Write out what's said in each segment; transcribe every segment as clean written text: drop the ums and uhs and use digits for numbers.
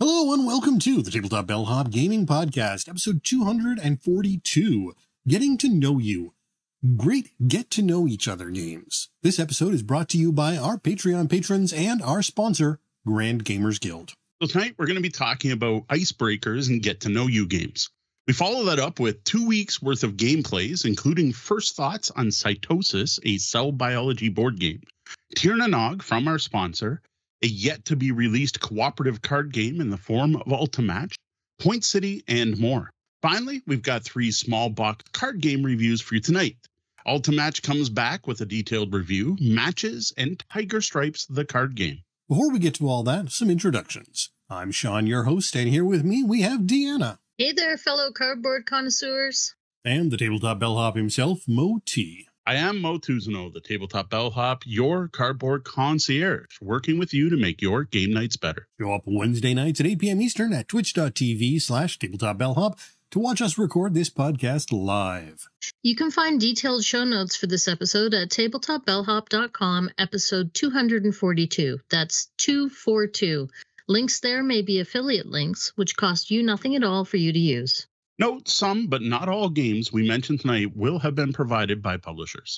Hello and welcome to the Tabletop Bellhop Gaming Podcast, episode 242, Getting to Know You. Great get-to-know-each-other games. This episode is brought to you by our Patreon patrons and our sponsor, Grand Gamers Guild. So tonight we're going to be talking about icebreakers and get-to-know-you games. We follow that up with 2 weeks worth of gameplays, including first thoughts on Cytosis, a cell biology board game, Tir Na Nog from our sponsor, a yet-to-be-released cooperative card game in the form of Ultimatch, Point City, and more. Finally, we've got 3 small box card game reviews for you tonight. Ultimatch comes back with a detailed review, matches, and Tiger Stripes, the card game. Before we get to all that, some introductions. I'm Sean, your host, and here with me we have Deanna. Hey there, fellow cardboard connoisseurs. And the Tabletop Bellhop himself, Mo T. I am Mo Tuzano, the Tabletop Bellhop, your cardboard concierge, working with you to make your game nights better. Show up Wednesday nights at 8 p.m. Eastern at twitch.tv/tabletopbellhop to watch us record this podcast live. You can find detailed show notes for this episode at tabletopbellhop.com, episode 242. That's 242. Links there may be affiliate links, which cost you nothing at all for you to use. Note, some but not all games we mentioned tonight will have been provided by publishers.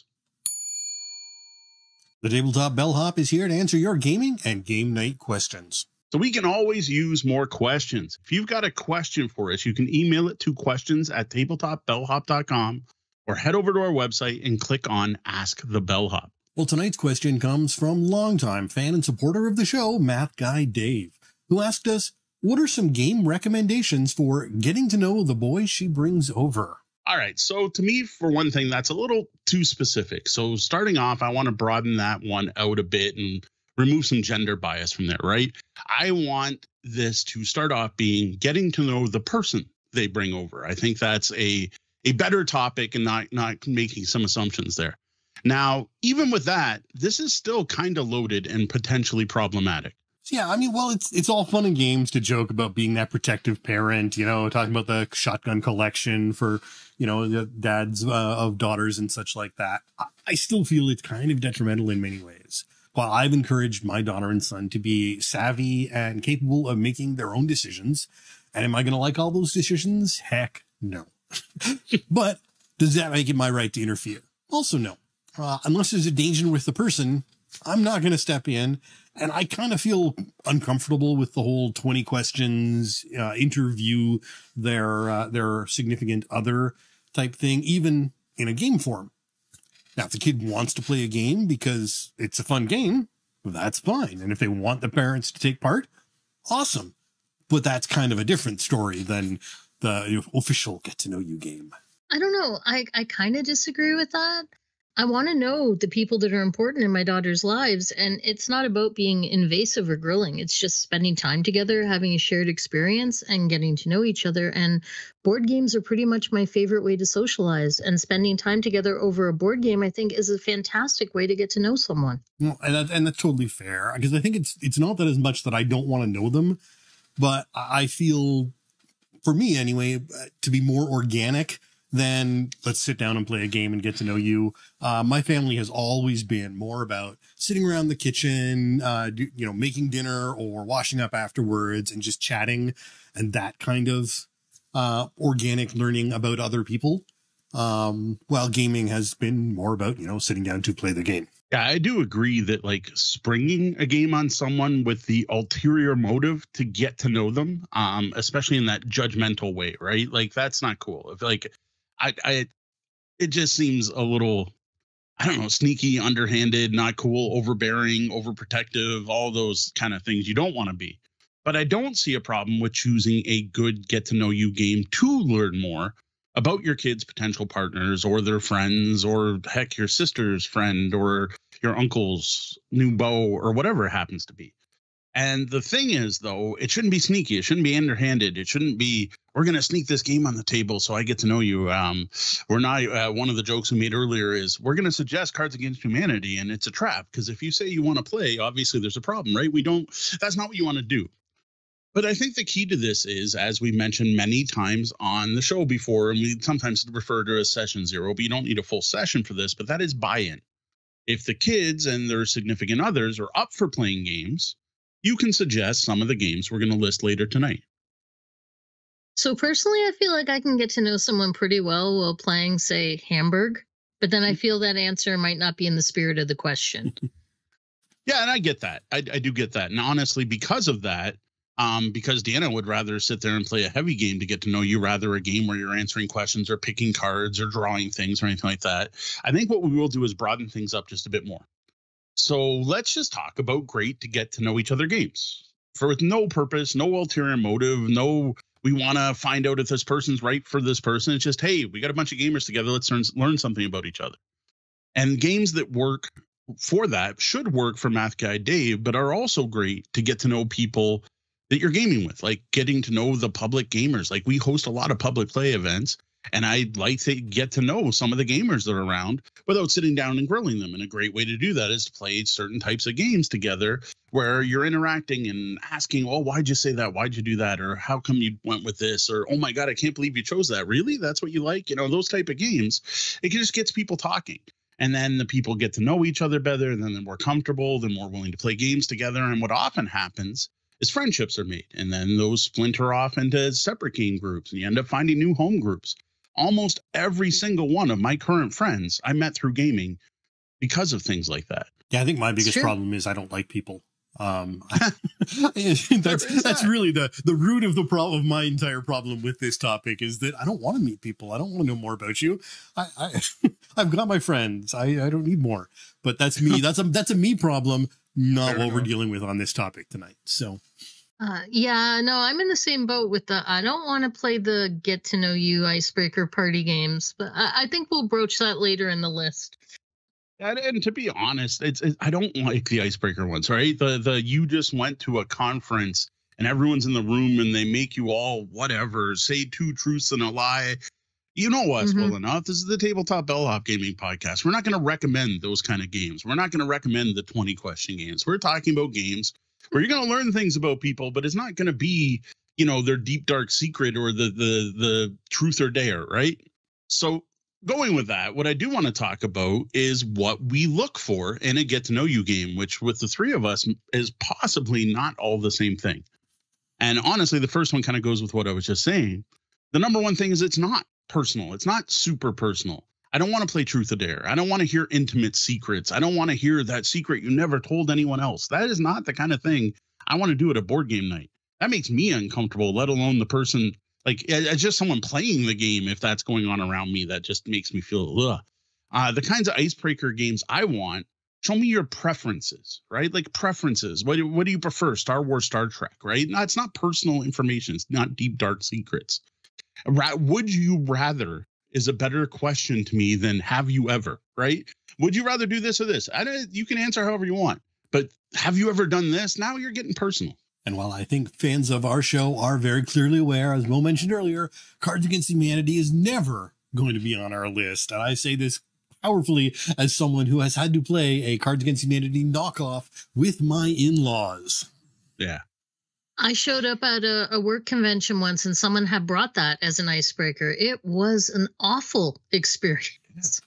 The Tabletop Bellhop is here to answer your gaming and game night questions. So we can always use more questions. If you've got a question for us, you can email it to questions@tabletopbellhop.com or head over to our website and click on Ask the Bellhop. Well, tonight's question comes from longtime fan and supporter of the show, Math Guy Dave, who asked us, what are some game recommendations for getting to know the boy she brings over? All right. So to me, for one thing, that's a little too specific. So starting off, I want to broaden that one out a bit and remove some gender bias from there, right? I want this to start off being getting to know the person they bring over. I think that's a better topic and not making some assumptions there. Now, even with that, this is still kind of loaded and potentially problematic. Yeah, I mean, well, it's all fun and games to joke about being that protective parent, you know, talking about the shotgun collection for, you know, the dads of daughters and such like that. I still feel it's kind of detrimental in many ways. While I've encouraged my daughter and son to be savvy and capable of making their own decisions, and am I going to like all those decisions? Heck, no. But does that make it my right to interfere? Also, no. Unless there's a danger with the person, I'm not going to step in. And I kind of feel uncomfortable with the whole 20 questions, interview their significant other type thing, even in a game form. Now, if the kid wants to play a game because it's a fun game, that's fine. And if they want the parents to take part, awesome. But that's kind of a different story than the official get-to-know-you game. I don't know. I kind of disagree with that. I want to know the people that are important in my daughter's lives, and it's not about being invasive or grilling. It's just spending time together, having a shared experience, and getting to know each other. And board games are pretty much my favorite way to socialize, and spending time together over a board game, I think, is a fantastic way to get to know someone. Well, and that's totally fair, because I think it's not that as much that I don't want to know them, but I feel, for me anyway, to be more organic, then let's sit down and play a game and get to know you. My family has always been more about sitting around the kitchen, making dinner or washing up afterwards and just chatting and that kind of organic learning about other people. While gaming has been more about, sitting down to play the game. Yeah, I do agree that like springing a game on someone with the ulterior motive to get to know them, especially in that judgmental way, right? Like that's not cool. If like, it just seems a little, I don't know, sneaky, underhanded, not cool, overbearing, overprotective, all those kind of things you don't want to be. But I don't see a problem with choosing a good get to know you game to learn more about your kids' potential partners or their friends, or heck, your sister's friend or your uncle's new beau or whatever it happens to be. And the thing is, though, it shouldn't be sneaky. It shouldn't be underhanded. It shouldn't be, we're going to sneak this game on the table so I get to know you. We're not, one of the jokes we made earlier is we're going to suggest Cards Against Humanity, and it's a trap. Because if you say you want to play, obviously there's a problem, right? That's not what you want to do. But I think the key to this is, as we mentioned many times on the show before, and we sometimes refer to as session zero, but you don't need a full session for this, but that is buy-in. If the kids and their significant others are up for playing games, you can suggest some of the games we're going to list later tonight. So personally, I feel like I can get to know someone pretty well while playing, say, Hamburg, but then I feel that answer might not be in the spirit of the question. Yeah, and I get that. I do get that. And honestly, because of that, because Deanna would rather sit there and play a heavy game to get to know you, rather a game where you're answering questions or picking cards or drawing things or anything like that, I think what we will do is broaden things up just a bit more. So let's just talk about great to get to know each other games for with no purpose, no ulterior motive, no we want to find out if this person's right for this person. It's just, hey, we got a bunch of gamers together. Let's learn something about each other. And games that work for that should work for Math Guy Dave, but are also great to get to know people that you're gaming with, like getting to know the public gamers. Like we host a lot of public play events, and I'd like to get to know some of the gamers that are around without sitting down and grilling them. And a great way to do that is to play certain types of games together where you're interacting and asking, oh, why'd you say that? Why'd you do that? Or how come you went with this? Or, oh my God, I can't believe you chose that. Really? That's what you like? You know, those type of games, it just gets people talking. And then the people get to know each other better. And then they're more comfortable. They're more willing to play games together. And what often happens is friendships are made. And then those splinter off into separate game groups. And you end up finding new home groups. Almost every single one of my current friends I met through gaming because of things like that. Yeah, I think my biggest problem is I don't like people. That's really the root of the problem. Of my entire problem with this topic is that I don't want to meet people. I don't want to know more about you. I've got my friends. I don't need more. But that's me. That's a me problem, not what we're dealing with on this topic tonight. So. Yeah, no, I'm in the same boat with I don't want to play the get to know you icebreaker party games, but I think we'll broach that later in the list. And to be honest, I don't like the icebreaker ones, right? The you just went to a conference and everyone's in the room and they make you all whatever, say 2 truths and a lie. You know us well enough. This is the Tabletop Bellhop Gaming Podcast. We're not going to recommend those kind of games. We're not going to recommend the 20 question games. We're talking about games where you're going to learn things about people, but it's not going to be, you know, their deep, dark secret or the truth or dare, right? So going with that, what I do want to talk about is what we look for in a get to know you game, which with the 3 of us is possibly not all the same thing. And honestly, the first one kind of goes with what I was just saying. The number one thing is it's not personal. It's not super personal. I don't want to play truth or dare. I don't want to hear intimate secrets. I don't want to hear that secret you never told anyone else. That is not the kind of thing I want to do at a board game night. That makes me uncomfortable, let alone the person, like it's just someone playing the game. If that's going on around me, that just makes me feel, ugh. The kinds of icebreaker games I want, show me your preferences, right? Like preferences. What do you prefer? Star Wars, Star Trek, right? No, it's not personal information. It's not deep, dark secrets. Would you rather is a better question to me than have you ever, right? Would you rather do this or this? You can answer however you want, but have you ever done this? Now you're getting personal. And while I think fans of our show are very clearly aware, as Mo mentioned earlier, Cards Against Humanity is never going to be on our list. And I say this powerfully as someone who has had to play a Cards Against Humanity knockoff with my in-laws. Yeah. I showed up at a work convention once and someone had brought that as an icebreaker. It was an awful experience.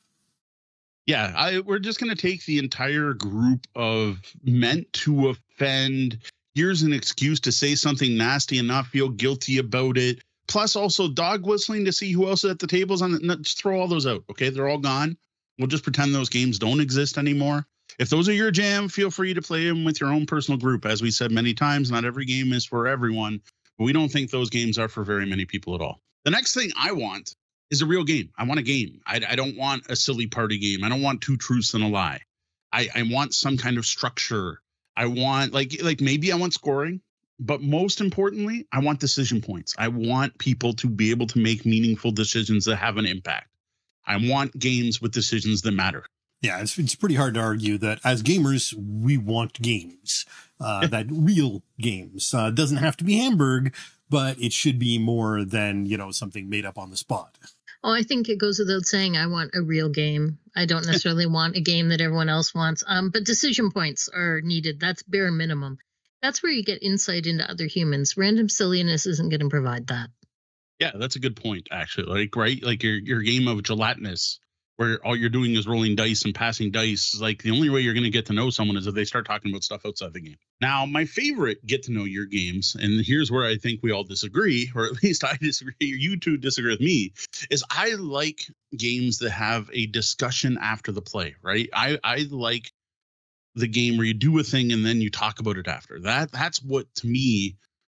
Yeah, we're just going to take the entire group of meant to offend. Here's an excuse to say something nasty and not feel guilty about it. Plus also dog whistling to see who else is at the tables. Just throw all those out, okay? They're all gone. We'll just pretend those games don't exist anymore. If those are your jam, feel free to play them with your own personal group. As we said many times, not every game is for everyone, but we don't think those games are for very many people at all. The next thing I want is a real game. I want a game. I don't want a silly party game. I don't want 2 truths and a lie. I want some kind of structure. I want like maybe I want scoring, but most importantly, I want decision points. I want people to be able to make meaningful decisions that have an impact. I want games with decisions that matter. Yeah, it's pretty hard to argue that as gamers, we want games, that real games. Doesn't have to be Hamburg, but it should be more than, something made up on the spot. Oh, I think it goes without saying I want a real game. I don't necessarily want a game that everyone else wants, but decision points are needed. That's bare minimum. That's where you get insight into other humans. Random silliness isn't going to provide that. Yeah, that's a good point, actually. Like, right? Like your game of gelatinous, where all you're doing is rolling dice and passing dice. Like the only way you're going to get to know someone is if they start talking about stuff outside the game. Now, my favorite get to know your games, and here's where I think we all disagree, or at least I disagree, you two disagree with me, is I like games that have a discussion after the play, right? I like the game where you do a thing and then you talk about it after. That's what, to me,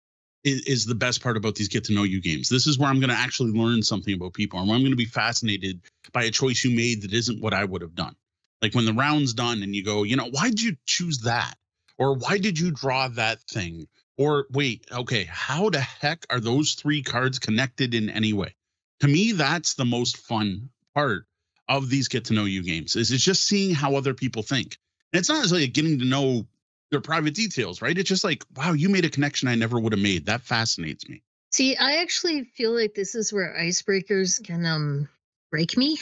is the best part about these get to know you games. This is where I'm going to actually learn something about people, and where I'm going to be fascinated by a choice you made that isn't what I would have done. Like when the round's done and you go, why did you choose that? Or why did you draw that thing? Or wait, okay, how the heck are those 3 cards connected in any way? To me, that's the most fun part of these get to know you games, is it's just seeing how other people think. And it's not necessarily getting to know their private details, right? It's just like, wow, you made a connection I never would have made. That fascinates me. See, I actually feel like this is where icebreakers can break me.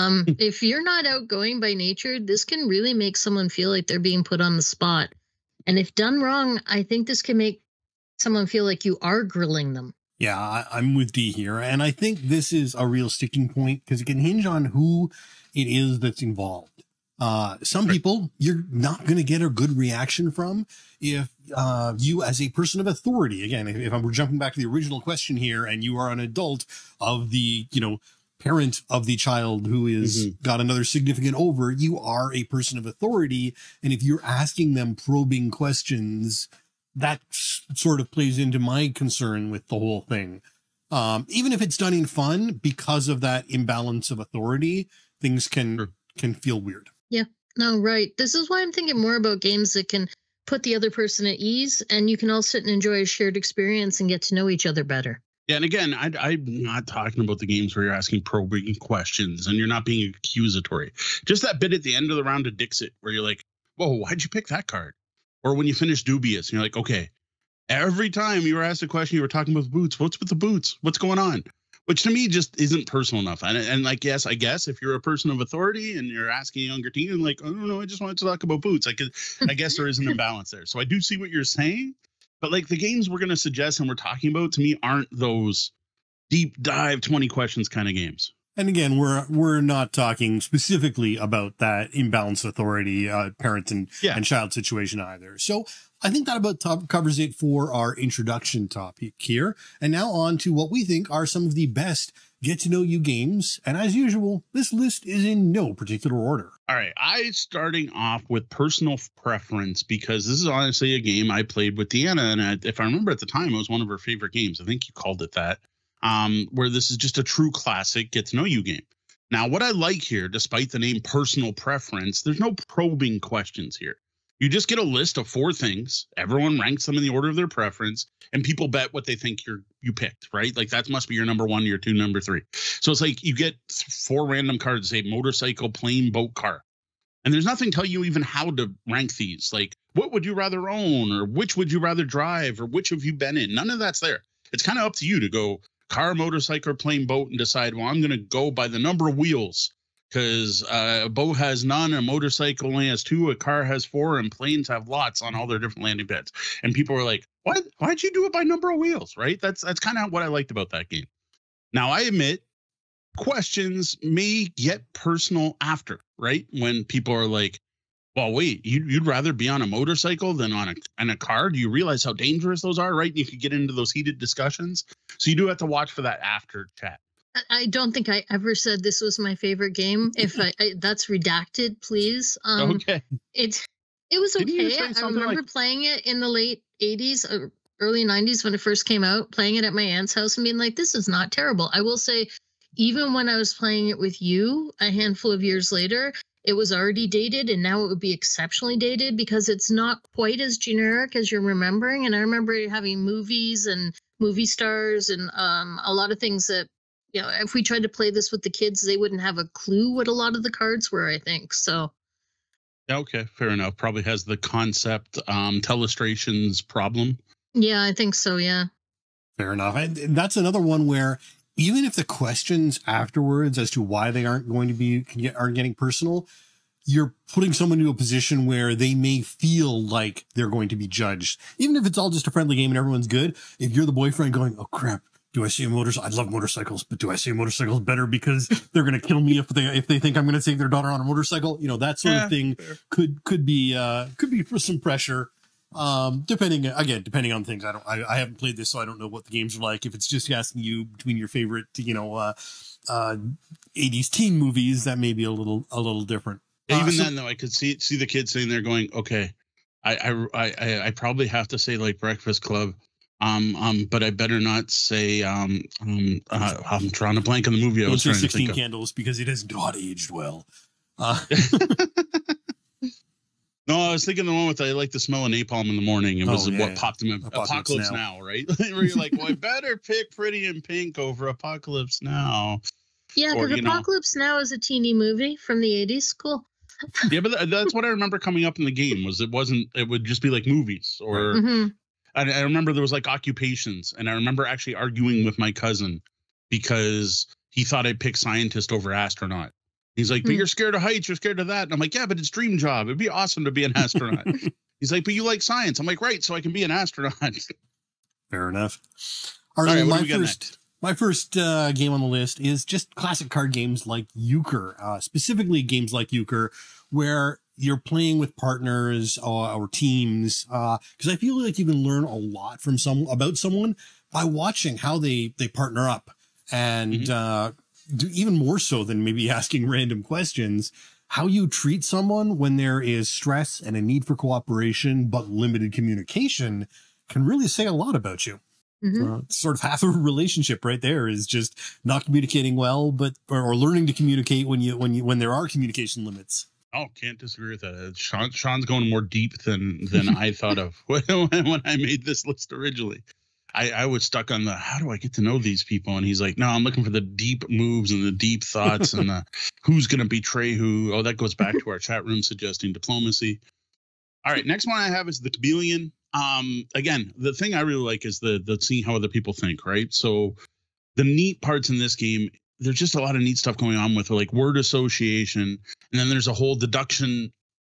If you're not outgoing by nature, this can really make someone feel like they're being put on the spot. And if done wrong, I think this can make someone feel like you are grilling them. Yeah, I'm with Dee here. And I think this is a real sticking point because it can hinge on who it is that's involved. Some people you're not going to get a good reaction from if you, as a person of authority, again, if we're jumping back to the original question here, and you are an adult of the, parent of the child who is got another significant over, you are a person of authority. And if you're asking them probing questions, that sort of plays into my concern with the whole thing. Even if it's done in fun, because of that imbalance of authority, things can feel weird. Yeah, no, right. This is why I'm thinking more about games that can put the other person at ease, and you can all sit and enjoy a shared experience and get to know each other better. Yeah, and again, I'm not talking about the games where you're asking probing questions and you're not being accusatory. Just that bit at the end of the round of Dixit where you're like, whoa, why'd you pick that card? Or when you finish Dubious and you're like, okay, every time you were asked a question, you were talking about the boots. What's with the boots? What's going on? Which to me just isn't personal enough. And like, yes, I guess if you're a person of authority and you're asking a younger teen, and like, I don't know, I just wanted to talk about boots. I guess there is an imbalance there. So I do see what you're saying. But like the games we're going to suggest and we're talking about, to me, aren't those deep dive 20 questions kind of games. And again, we're not talking specifically about that imbalanced authority, parent and child situation either. So I think that about covers it for our introduction topic here. And now on to what we think are some of the best get to know you games. And as usual, this list is in no particular order. All right. Starting off with personal preference, because this is honestly a game I played with Deanna. And if I remember at the time, it was one of her favorite games. I think you called it that. Where this is just a true classic get to know you game. Now, what I like here, despite the name personal preference, there's no probing questions here. You just get a list of 4 things. Everyone ranks them in the order of their preference, and people bet what they think you picked, right? Like that must be your number 1, your 2, number 3. So it's like you get 4 random cards, say motorcycle, plane, boat, car. And there's nothing tell you even how to rank these. Like, what would you rather own, or which would you rather drive, or which have you been in? None of that's there. It's kind of up to you to go car, motorcycle, plane, boat, and decide, well, I'm going to go by the number of wheels. Because a boat has none, a motorcycle only has 2, a car has 4, and planes have lots on all their different landing pads. And people are like, what? Why'd you do it by number of wheels, right? That's kind of what I liked about that game. Now, I admit, questions may get personal after, right? When people are like, well, wait, you'd rather be on a motorcycle than on a car? Do you realize how dangerous those are, right? And you could get into those heated discussions. So you do have to watch for that after chat. I don't think I ever said this was my favorite game. If I that's redacted, please. Okay. It was okay. I remember playing it in the late 80s, or early 90s when it first came out, playing it at my aunt's house and being like, this is not terrible. I will say, even when I was playing it with you a handful of years later, it was already dated, and now it would be exceptionally dated because it's not quite as generic as you're remembering. And I remember having movies and movie stars and a lot of things that, if we tried to play this with the kids, they wouldn't have a clue what a lot of the cards were, I think. So. Okay, fair enough. Probably has the concept telestrations problem. Yeah, I think so. Yeah. Fair enough. And that's another one where even if the questions afterwards as to why they aren't getting personal, you're putting someone into a position where they may feel like they're going to be judged. Even if it's all just a friendly game and everyone's good, if you're the boyfriend going, oh crap, do I see a motorcycle? I love motorcycles, but do I see motorcycles better because they're going to kill me if they think I'm going to take their daughter on a motorcycle? That sort of thing could be for some pressure. Depending on things. I haven't played this, so I don't know what the games are like. If it's just asking you between your favorite, 80s teen movies, that may be a little different. Even then, though, I could see the kids sitting there going, okay, I probably have to say like Breakfast Club. But I better not say I'm drawing a blank on the movie I was trying to think 16 of. Candles because it has not aged well. No, I was thinking the one with I like the smell of napalm in the morning. It was popped in Apocalypse Now, right? Where you're like, well, I better pick Pretty in Pink over Apocalypse Now. Yeah, because Apocalypse Now is a teeny movie from the 80s. Cool. Yeah, but that's what I remember coming up in the game it would just be like movies or I remember there was like occupations, and I remember actually arguing with my cousin because he thought I'd pick scientist over astronaut. He's like, but you're scared of heights, you're scared of that. And I'm like, yeah, but it's dream job. It'd be awesome to be an astronaut. He's like, but you like science. I'm like, right, so I can be an astronaut. Fair enough. All right, my first game on the list is just classic card games like Euchre, specifically games like Euchre, where you're playing with partners or teams, because I feel like you can learn a lot from about someone by watching how they partner up, and do even more so than maybe asking random questions. How you treat someone when there is stress and a need for cooperation but limited communication can really say a lot about you. Sort of half a relationship right there is just not communicating well, or learning to communicate when there are communication limits. Oh, can't disagree with that. Sean's going more deep than I thought of when I made this list originally. I was stuck on how do I get to know these people? And he's like, no, I'm looking for the deep moves and the deep thoughts and who's going to betray who. Oh, that goes back to our chat room suggesting diplomacy. All right, next one I have is the chameleon. Again, the thing I really like is the seeing how other people think, right? So the neat parts in this game, there's just a lot of neat stuff going on with like word association. And then there's a whole deduction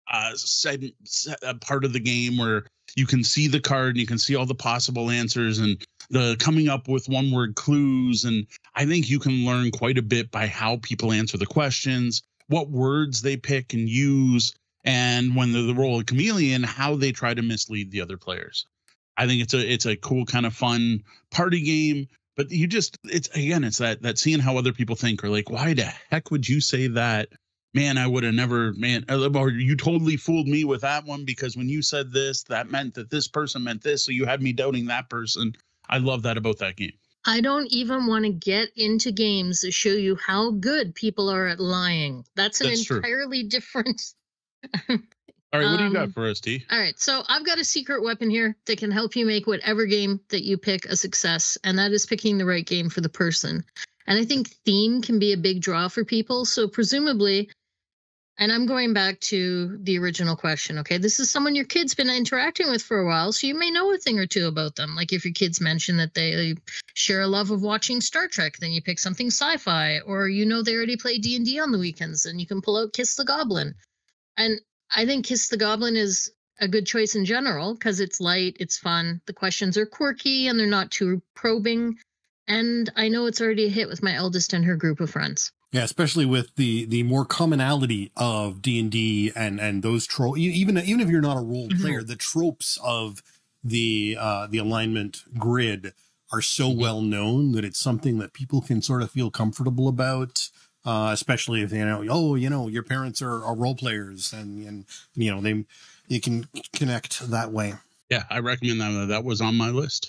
part of the game where you can see the card and you can see all the possible answers and the coming up with one word clues. And I think you can learn quite a bit by how people answer the questions, what words they pick and use. And when they're the role of chameleon, how they try to mislead the other players. I think it's a cool kind of fun party game. But it's that seeing how other people think, or like, why the heck would you say that? Man, I would have never, or you totally fooled me with that one because when you said this, that meant that this person meant this. So you had me doubting that person. I love that about that game. I don't even want to get into games that show you how good people are at lying. That's entirely different. All right, what do you got for us, T? All right, so I've got a secret weapon here that can help you make whatever game that you pick a success, and that is picking the right game for the person. And I think theme can be a big draw for people. So presumably, and I'm going back to the original question, okay? This is someone your kid's been interacting with for a while, so you may know a thing or two about them. Like if your kids mention that they share a love of watching Star Trek, then you pick something sci-fi, or they already play D&D on the weekends, and you can pull out Kiss the Goblin. And I think Kiss the Goblin is a good choice in general because it's light, it's fun, the questions are quirky, and they're not too probing. And I know it's already a hit with my eldest and her group of friends. Yeah, especially with the more commonality of D&D and those tropes. Even if you're not a role player, the tropes of the alignment grid are so well known that it's something that people can sort of feel comfortable about. Especially if your parents are role players and you can connect that way. Yeah, I recommend that. That was on my list.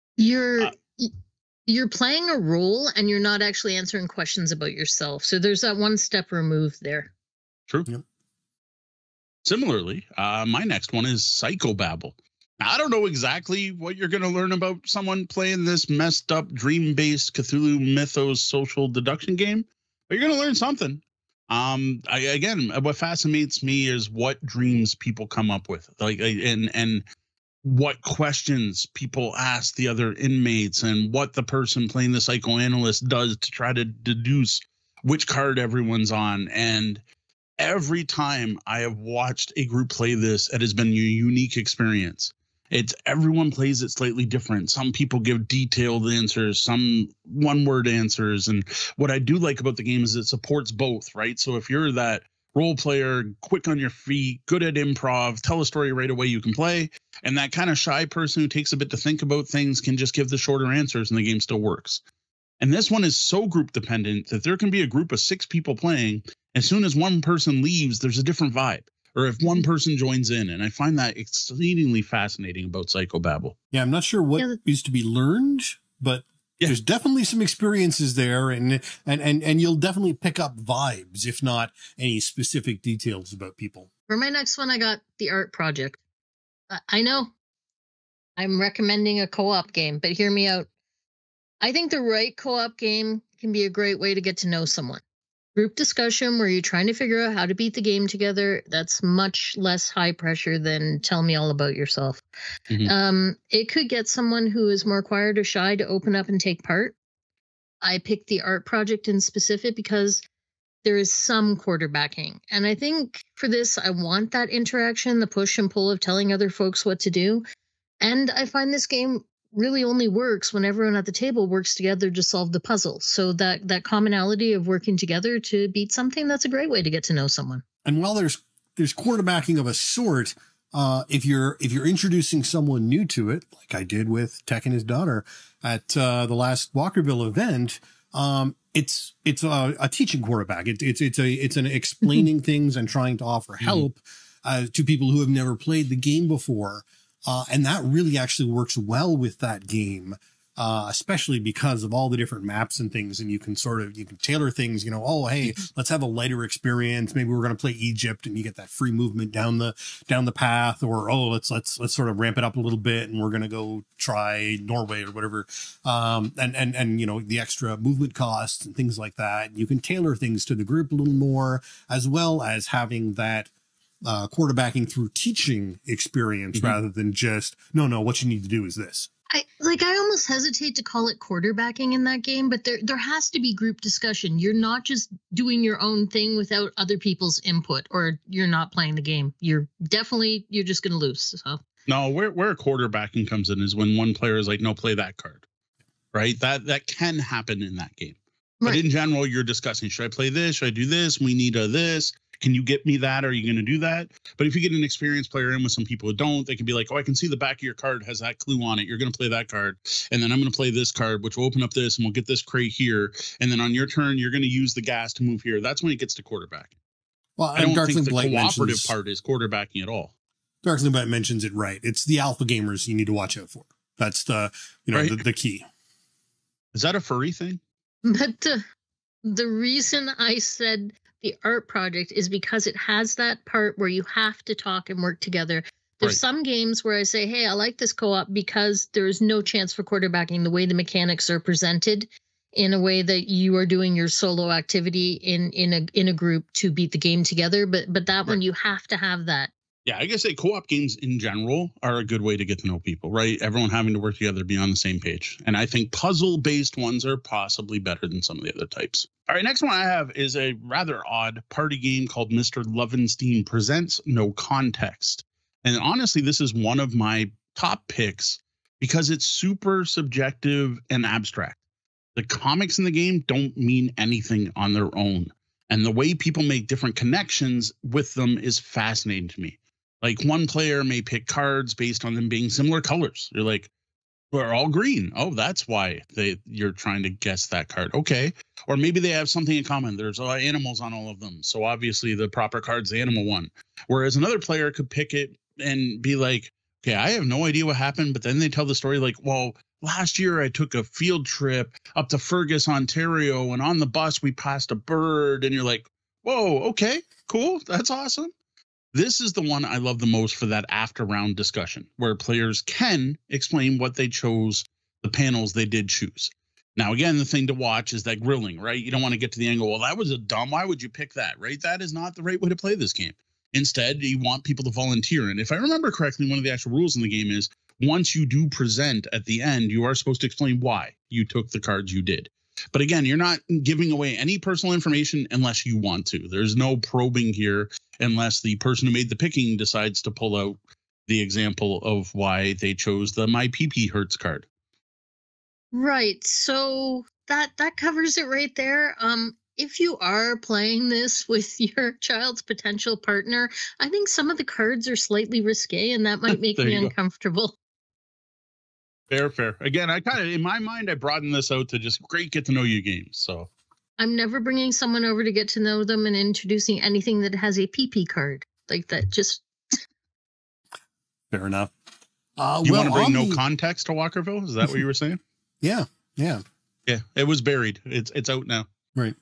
You're playing a role and you're not actually answering questions about yourself. So there's that one step removed there. True. Yep. Similarly, my next one is Psychobabble. Now, I don't know exactly what you're going to learn about someone playing this messed up dream-based Cthulhu Mythos social deduction game, but you're going to learn something. What fascinates me is what dreams people come up with, and what questions people ask the other inmates, and what the person playing the psychoanalyst does to try to deduce which card everyone's on. And every time I have watched a group play this, it has been a unique experience. It's everyone plays it slightly different. Some people give detailed answers, some one-word answers. And what I do like about the game is it supports both, right? So if you're that role player, quick on your feet, good at improv, tell a story right away, you can play. And that kind of shy person who takes a bit to think about things can just give the shorter answers and the game still works. And this one is so group dependent that there can be a group of 6 people playing. As soon as one person leaves, there's a different vibe. Or if one person joins in. And I find that exceedingly fascinating about Psychobabble. Yeah, I'm not sure what is to be learned, but there's definitely some experiences there, and you'll definitely pick up vibes, if not any specific details about people. For my next one, I got the art project. I know I'm recommending a co-op game, but hear me out. I think the right co-op game can be a great way to get to know someone. Group discussion where you're trying to figure out how to beat the game together, that's much less high pressure than tell me all about yourself. It could get someone who is more quiet or shy to open up and take part. I picked the art project in specific because there is some quarterbacking. And I think for this, I want that interaction, the push and pull of telling other folks what to do. And I find this game really only works when everyone at the table works together to solve the puzzle. So that commonality of working together to beat something, that's a great way to get to know someone. And while there's quarterbacking of a sort, if you're introducing someone new to it, like I did with Tech and his daughter at the last Walkerville event, it's a teaching quarterback. It's an explaining things and trying to offer help to people who have never played the game before. And that really actually works well with that game, especially because of all the different maps and things. And you can tailor things, oh, hey, let's have a lighter experience. Maybe we're going to play Egypt and you get that free movement down the path, or, oh, let's sort of ramp it up a little bit and we're going to go try Norway or whatever. And the extra movement costs and things like that. You can tailor things to the group a little more, as well as having that quarterbacking through teaching experience rather than just, no, what you need to do is this. I almost hesitate to call it quarterbacking in that game, but there has to be group discussion. You're not just doing your own thing without other people's input, or you're not playing the game. You're just going to lose. So no, where quarterbacking comes in is when one player is like, no, play that card, right? That can happen in that game. But in general, you're discussing, should I play this? Should I do this? We need a this. Can you get me that? Are you going to do that? But if you get an experienced player in with some people who don't, they can be like, oh, I can see the back of your card has that clue on it. You're going to play that card. And then I'm going to play this card, which will open up this and we'll get this crate here. And then on your turn, you're going to use the gas to move here. That's when it gets to quarterback. Well, I don't think the cooperative part is quarterbacking at all. Darkling Blight mentions it right. It's the alpha gamers you need to watch out for. That's the key. Is that a furry thing? But the reason I said the art project is because it has that part where you have to talk and work together. There's some games where I say, hey, I like this co-op because there's no chance for quarterbacking, the way the mechanics are presented in a way that you are doing your solo activity in a group to beat the game together. But that one, you have to have that. Yeah, I guess co-op games in general are a good way to get to know people, right? Everyone having to work together, be on the same page. And I think puzzle-based ones are possibly better than some of the other types. All right, next one I have is a rather odd party game called Mr. Lovenstein Presents No Context. And honestly, this is one of my top picks because it's super subjective and abstract. The comics in the game don't mean anything on their own. And the way people make different connections with them is fascinating to me. Like one player may pick cards based on them being similar colors. You're like, we're all green. Oh, that's why you're trying to guess that card. Okay. Or maybe they have something in common. There's animals on all of them. So obviously the proper card's the animal one. Whereas another player could pick it and be like, okay, I have no idea what happened. But then they tell the story like, well, last year I took a field trip up to Fergus, Ontario, and on the bus we passed a bird. And you're like, whoa, okay, cool. That's awesome. This is the one I love the most for that after round discussion where players can explain what they chose, the panels they did choose. Now, again, the thing to watch is that grilling, right? You don't want to get to the angle, well, that was a dumb. Why would you pick that, right? That is not the right way to play this game. Instead, you want people to volunteer. And if I remember correctly, one of the actual rules in the game is once you do present at the end, you are supposed to explain why you took the cards you did. But again, you're not giving away any personal information unless you want to. There's no probing here unless the person who made the picking decides to pull out the example of why they chose the My PP Hurts card. Right. So that covers it right there. If you are playing this with your child's potential partner, I think some of the cards are slightly risque, and that might make me uncomfortable. Fair. Again, I kind of, in my mind, I broadened this out to just great get to know you games. So I'm never bringing someone over to get to know them and introducing anything that has a PP card like that. Just fair enough. You want to bring no context to Walkerville? Is that what you were saying? Yeah. It was buried. It's out now. Right.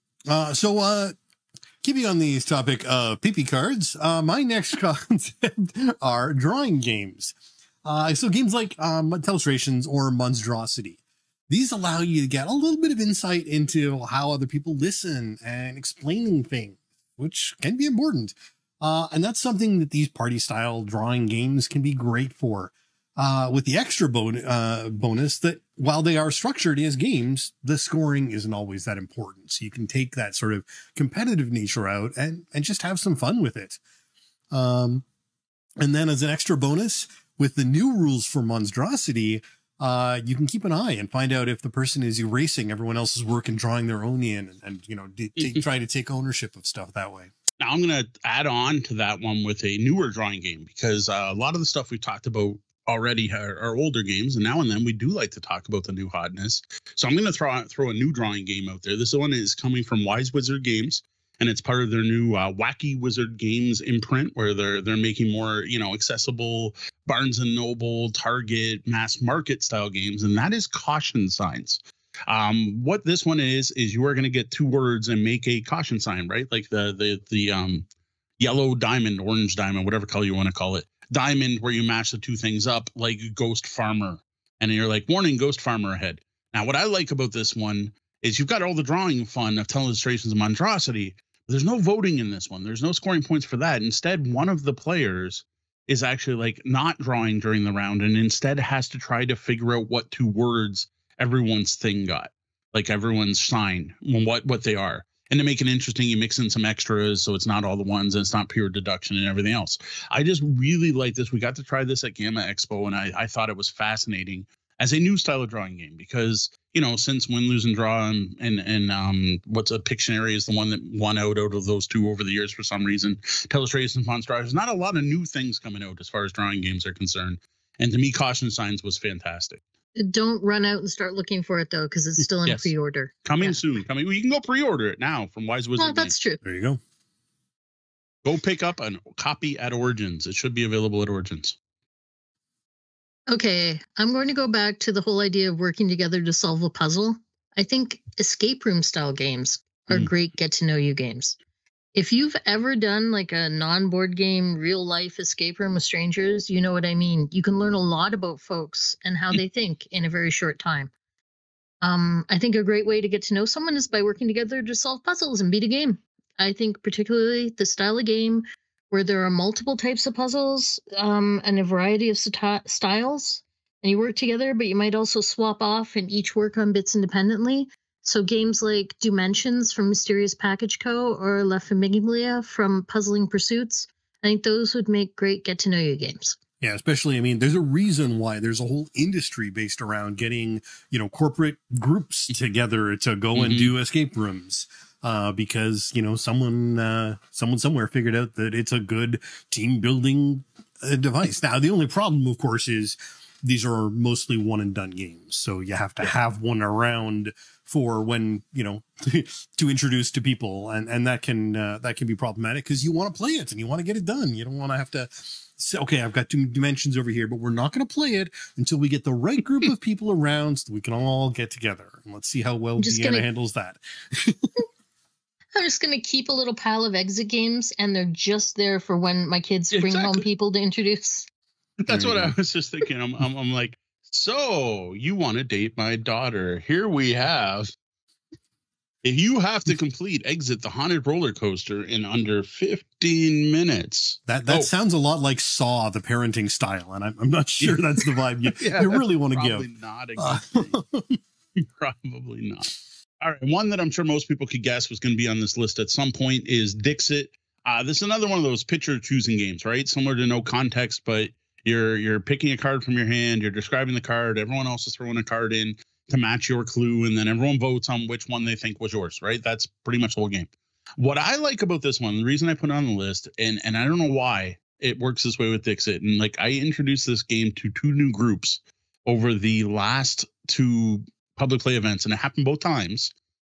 So keeping on the topic of PP cards, my next concept are drawing games. So games like Illustrations or Monstrosity. These allow you to get a little bit of insight into how other people listen and explaining things, which can be important. And that's something that these party-style drawing games can be great for. With the extra bonus that while they are structured as games, the scoring isn't always that important. So you can take that sort of competitive nature out and just have some fun with it. And then as an extra bonus, with the new rules for Monstrosity, you can keep an eye and find out if the person is erasing everyone else's work and drawing their own in and trying to take ownership of stuff that way. Now I'm going to add on to that one with a newer drawing game, because a lot of the stuff we've talked about already are older games, and now and then we do like to talk about the new hotness. So I'm going to throw a new drawing game out there. This one is coming from Wise Wizard Games, and it's part of their new Wacky Wizard Games imprint, where they're making more accessible Barnes and Noble, Target, mass market style games, and that is caution signs. What this one is you are going to get 2 words and make a caution sign, right? Like the yellow diamond, orange diamond, whatever color you want to call it. Diamond, where you mash the 2 things up, like Ghost Farmer, and you're like, warning, Ghost Farmer ahead. Now, what I like about this one is you've got all the drawing fun of Illustrations and Monstrosity. But there's no voting in this one. There's no scoring points for that. Instead, one of the players is actually like not drawing during the round, and instead has to try to figure out what 2 words everyone's thing got, like everyone's sign, what they are. And to make it interesting, you mix in some extras, so it's not all the ones, and it's not pure deduction and everything else. I just really like this. We got to try this at Gamma Expo, and I thought it was fascinating as a new style of drawing game, because, since Win, Lose, and Draw and what's a Pictionary is the one that won out of those 2 over the years for some reason, Illustrations and Monstrosity, there's not a lot of new things coming out as far as drawing games are concerned. And to me, Caution Signs was fantastic. Don't run out and start looking for it, though, because it's still in pre-order. Coming soon. Well, you can go pre-order it now from Wise Wizard. Well, that's true. There you go. Go pick up a copy at Origins. It should be available at Origins. Okay, I'm going to go back to the whole idea of working together to solve a puzzle. I think escape room style games are great get-to-know-you games. If you've ever done like a non-board game, real-life escape room with strangers, you know what I mean. You can learn a lot about folks and how they think in a very short time. I think a great way to get to know someone is by working together to solve puzzles and beat a game. I think particularly the style of game where there are multiple types of puzzles and a variety of styles, and you work together, but you might also swap off and each work on bits independently. So games like Dimensions from Mysterious Package Co. or La Famiglia from Puzzling Pursuits, I think those would make great get-to-know-you games. Yeah, especially, there's a reason why there's a whole industry based around getting, corporate groups together to go and do escape rooms. Because, someone somewhere figured out that it's a good team building device. Now, the only problem, of course, is these are mostly one and done games. So you have to have one around for when, to introduce to people. And that can be problematic because you want to play it and you want to get it done. You don't want to have to say, okay, I've got 2 dimensions over here, but we're not going to play it until we get the right group of people around so that we can all get together. And let's see how well Deanna handles that. I'm just going to keep a little pile of exit games, and they're just there for when my kids bring home people to introduce. That's what I was just thinking. I'm like, so you want to date my daughter? Here we have. If you have to complete Exit the Haunted Roller Coaster in under 15 minutes. That sounds a lot like Saw, the parenting style, and I'm not sure that's the vibe you really want to give. Probably not. Exactly. Probably not. All right, one that I'm sure most people could guess was going to be on this list at some point is Dixit. This is another one of those picture choosing games, right? Similar to No Context, but You're picking a card from your hand. You're describing the card. Everyone else is throwing a card in to match your clue, and then everyone votes on which one they think was yours, right? That's pretty much the whole game. What I like about this one, the reason I put it on the list, and I don't know why it works this way with Dixit, and like I introduced this game to 2 new groups over the last 2 public play events, and it happened both times,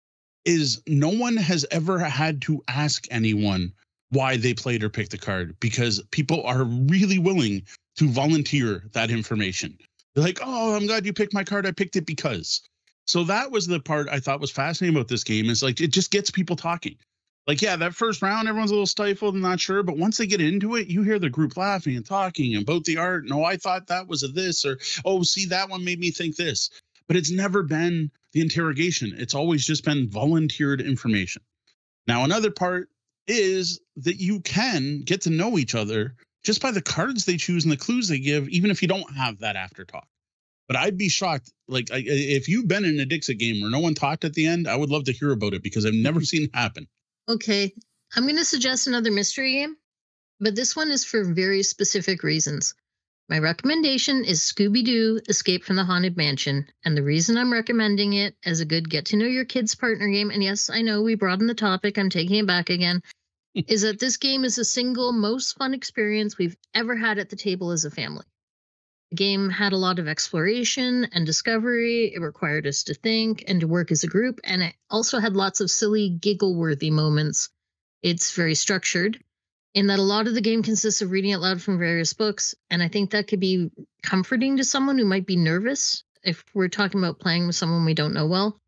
is no one has ever had to ask anyone why they played or picked the card, because people are really willing to volunteer that information. They're like, oh, I'm glad you picked my card. I picked it because. So that was the part I thought was fascinating about this game, is like, it just gets people talking. Like, yeah, that first round, everyone's a little stifled and not sure. But once they get into it, you hear the group laughing and talking about the art. No, I thought that was a this, or, oh, see, that one made me think this. But it's never been the interrogation. It's always just been volunteered information. Now, another part is that you can get to know each other just by the cards they choose and the clues they give, even if you don't have that after talk. But I'd be shocked. Like, if you've been in a Dixit game where no one talked at the end, I would love to hear about it, because I've never seen it happen. Okay, I'm going to suggest another mystery game, but this one is for very specific reasons. My recommendation is Scooby-Doo Escape from the Haunted Mansion, and the reason I'm recommending it as a good get-to-know-your-kids partner game, and yes, I know we broadened the topic, I'm taking it back again, is that this game is the single most fun experience we've ever had at the table as a family. The game had a lot of exploration and discovery. It required us to think and to work as a group, and it also had lots of silly, giggle-worthy moments. It's very structured, in that a lot of the game consists of reading out loud from various books, and I think that could be comforting to someone who might be nervous if we're talking about playing with someone we don't know well.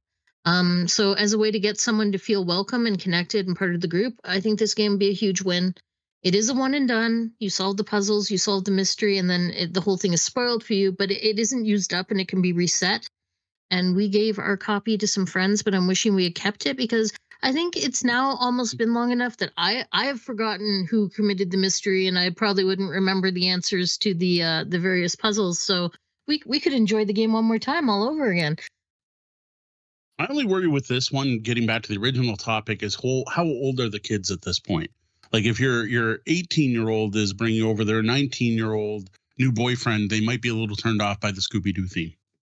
So as a way to get someone to feel welcome and connected and part of the group, I think this game would be a huge win. It is a one and done. You solve the puzzles, you solve the mystery, and then the whole thing is spoiled for you, but it isn't used up and it can be reset. And we gave our copy to some friends, but I'm wishing we had kept it, because I think it's now almost been long enough that I have forgotten who committed the mystery, and I probably wouldn't remember the answers to the various puzzles. So we could enjoy the game one more time all over again. My only worry with this one, getting back to the original topic, is how old are the kids at this point? Like, if your 18-year-old is bringing over their 19-year-old new boyfriend, they might be a little turned off by the Scooby-Doo theme.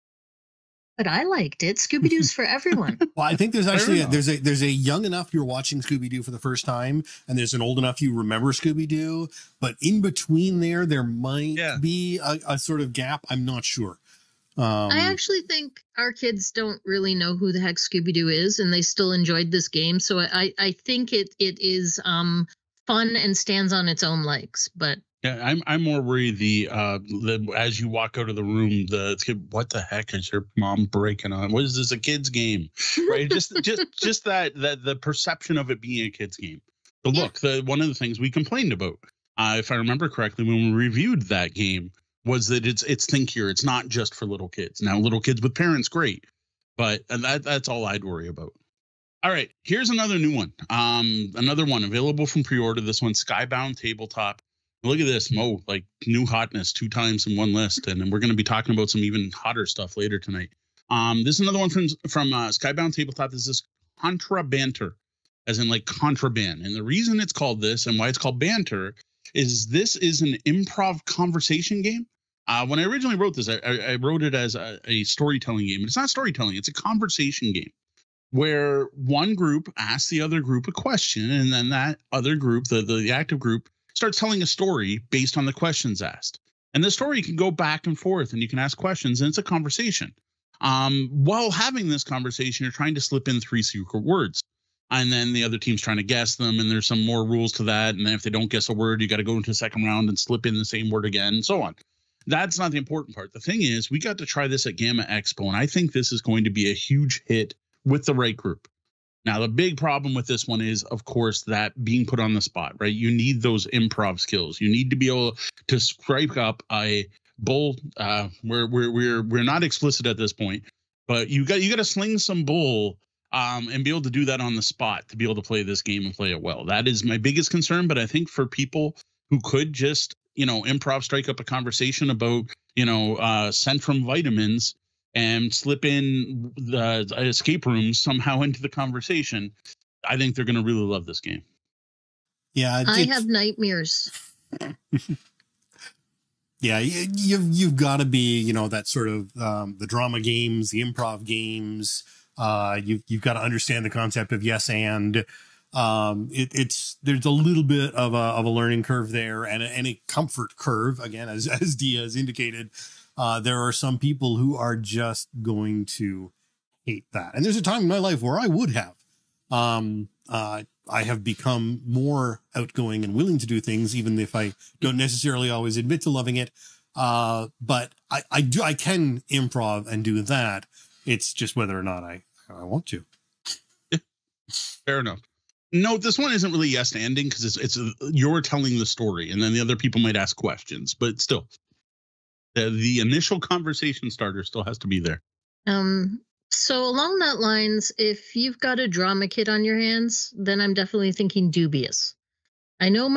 But I liked it. Scooby-Doo's for everyone. Well, I think there's actually there's a young enough you're watching Scooby-Doo for the first time, and there's an old enough you remember Scooby-Doo. But in between there might be a sort of gap. I'm not sure. I actually think our kids don't really know who the heck Scooby-Doo is, and they still enjoyed this game. So I think it is fun and stands on its own legs. But yeah, I'm more worried the as you walk out of the room, the kid, what the heck is your mom breaking on? What is this, a kid's game? Right? just that the perception of it being a kid's game. But look, one of the things we complained about, if I remember correctly, when we reviewed that game, was that it's think here. It's not just for little kids. Now, little kids with parents, great, but that's all I'd worry about. All right, here's another new one. Another one available from pre-order. This one, Skybound Tabletop. Look at this, Mo, like new hotness 2 times in one list, and we're going to be talking about some even hotter stuff later tonight. This is another one from Skybound Tabletop. This is Contra Banter, as in like contraband. And the reason it's called this and why it's called Banter is this is an improv conversation game. When I originally wrote this, I wrote it as a storytelling game. It's not storytelling. It's a conversation game where one group asks the other group a question, and then that other group, the active group, starts telling a story based on the questions asked. And the story can go back and forth, and you can ask questions, and it's a conversation. While having this conversation, you're trying to slip in 3 secret words. And then the other team's trying to guess them, and there's some more rules to that. And then if they don't guess a word, you got to go into a second round and slip in the same word again, and so on. That's not the important part. The thing is, we got to try this at Gamma Expo, and I think this is going to be a huge hit with the right group. Now, the big problem with this one is, of course, that being put on the spot, right? You need those improv skills. You need to be able to strike up a bull. We're not explicit at this point, but you got to sling some bull and be able to do that on the spot to be able to play this game and play it well. That is my biggest concern. But I think for people who could just, improv strike up a conversation about, Centrum vitamins and slip in the escape rooms somehow into the conversation, I think they're going to really love this game. Yeah. I have nightmares. Yeah, you've got to be, you know, that sort of the drama games, the improv games. You've got to understand the concept of yes and. There's a little bit of a learning curve there and a comfort curve. Again, as Dia has indicated, there are some people who are just going to hate that. And there's a time in my life where I would have. I have become more outgoing and willing to do things, even if I don't necessarily always admit to loving it. But I can improv and do that. It's just whether or not I want to. Fair enough. No, this one isn't really yes ending because it's you're telling the story, and then the other people might ask questions. But still, the initial conversation starter still has to be there. So along that lines, if you've got a drama kit on your hands, then I'm definitely thinking Dubious. I know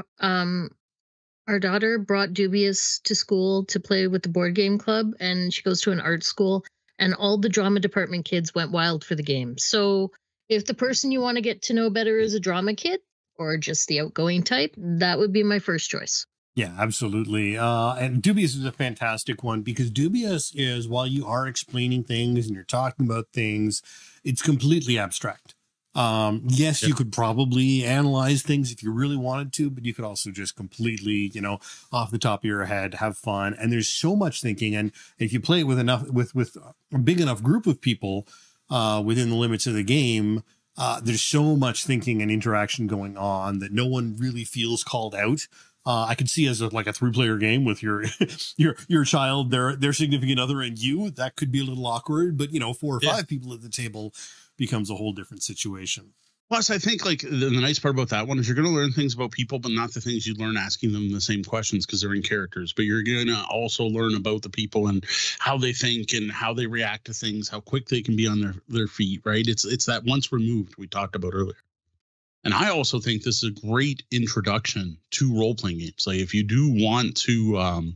our daughter brought Dubious to school to play with the board game club, and she goes to an art school, and all the drama department kids went wild for the game. So if the person you want to get to know better is a drama kid or just the outgoing type, that would be my first choice. Yeah, absolutely. And Dubious is a fantastic one because Dubious is, while you are explaining things and you're talking about things, it's completely abstract. Yes, you could probably analyze things if you really wanted to, but you could also just completely, you know, off the top of your head, have fun. And there's so much thinking. And if you play it with with a big enough group of people within the limits of the game, there's so much thinking and interaction going on that no one really feels called out. I could see as like a 3-player game with your child, their significant other, and you, that could be a little awkward. But, you know, 4 or 5 people at the table becomes a whole different situation. Plus, I think like the nice part about that one is you're going to learn things about people, but not the things you learn asking them the same questions because they're in characters. But you're going to also learn about the people and how they think and how they react to things, how quick they can be on their feet, right? It's that once removed we talked about earlier. And I also think this is a great introduction to role-playing games. Like if you do want to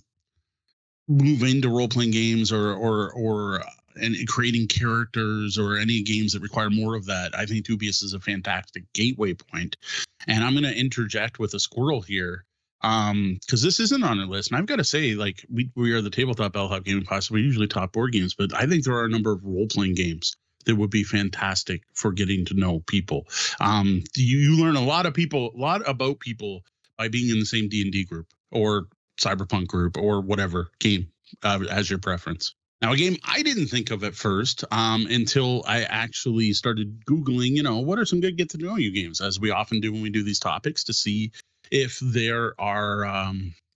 move into role-playing games or creating characters or any games that require more of that, I think Dubious is a fantastic gateway point. And I'm going to interject with a squirrel here because this isn't on our list. And I've got to say, like, we are the Tabletop Bellhop Gaming Podcast. We usually talk board games, but I think there are a number of role-playing games that would be fantastic for getting to know people. You learn a lot about people by being in the same D&D group or cyberpunk group or whatever game as your preference. Now, a game I didn't think of at first until I actually started Googling, you know, what are some good get to know you games, as we often do when we do these topics, to see if there are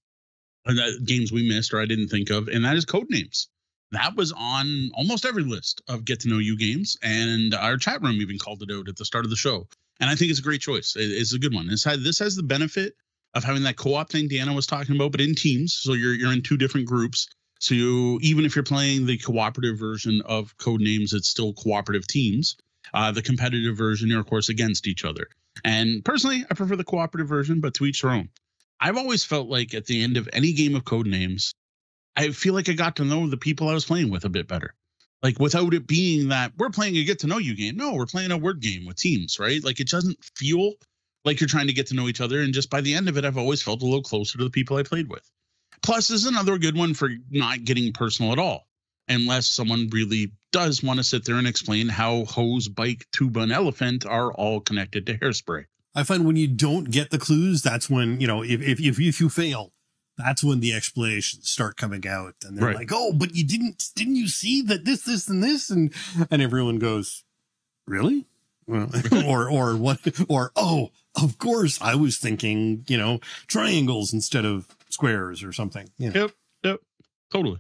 games we missed or I didn't think of, and that is Codenames. That was on almost every list of get to know you games, and our chat room even called it out at the start of the show. And I think it's a great choice. It's a good one. This has the benefit of having that co-op thing Deanna was talking about, but in teams. So you're in 2 different groups. So even if you're playing the cooperative version of Codenames, it's still cooperative teams. The competitive version, you're of course against each other. And personally, I prefer the cooperative version, but to each their own. I've always felt like at the end of any game of Codenames, I feel like I got to know the people I was playing with a bit better. Like without it being that we're playing a get to know you game. No, we're playing a word game with teams, right? Like it doesn't feel like you're trying to get to know each other. And just by the end of it, I've always felt a little closer to the people I played with. Plus, this is another good one for not getting personal at all, unless someone really does want to sit there and explain how hose, bike, tuba, and elephant are all connected to hairspray. I find when you don't get the clues, that's when, you know, if you fail, that's when the explanations start coming out, and they're like, "Oh, but you didn't you see that this, and this?" And everyone goes, "Really?" Well, or what? Or, "Oh, of course, I was thinking, you know, triangles instead of squares or something." You know? Yep, totally.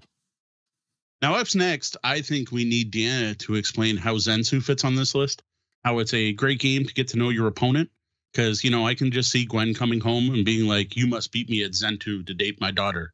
Now, up next, I think we need Deanna to explain how Zensu fits on this list. How it's a great game to get to know your opponent. Because, you know, I can just see Gwen coming home and being like, "You must beat me at Zentu to date my daughter."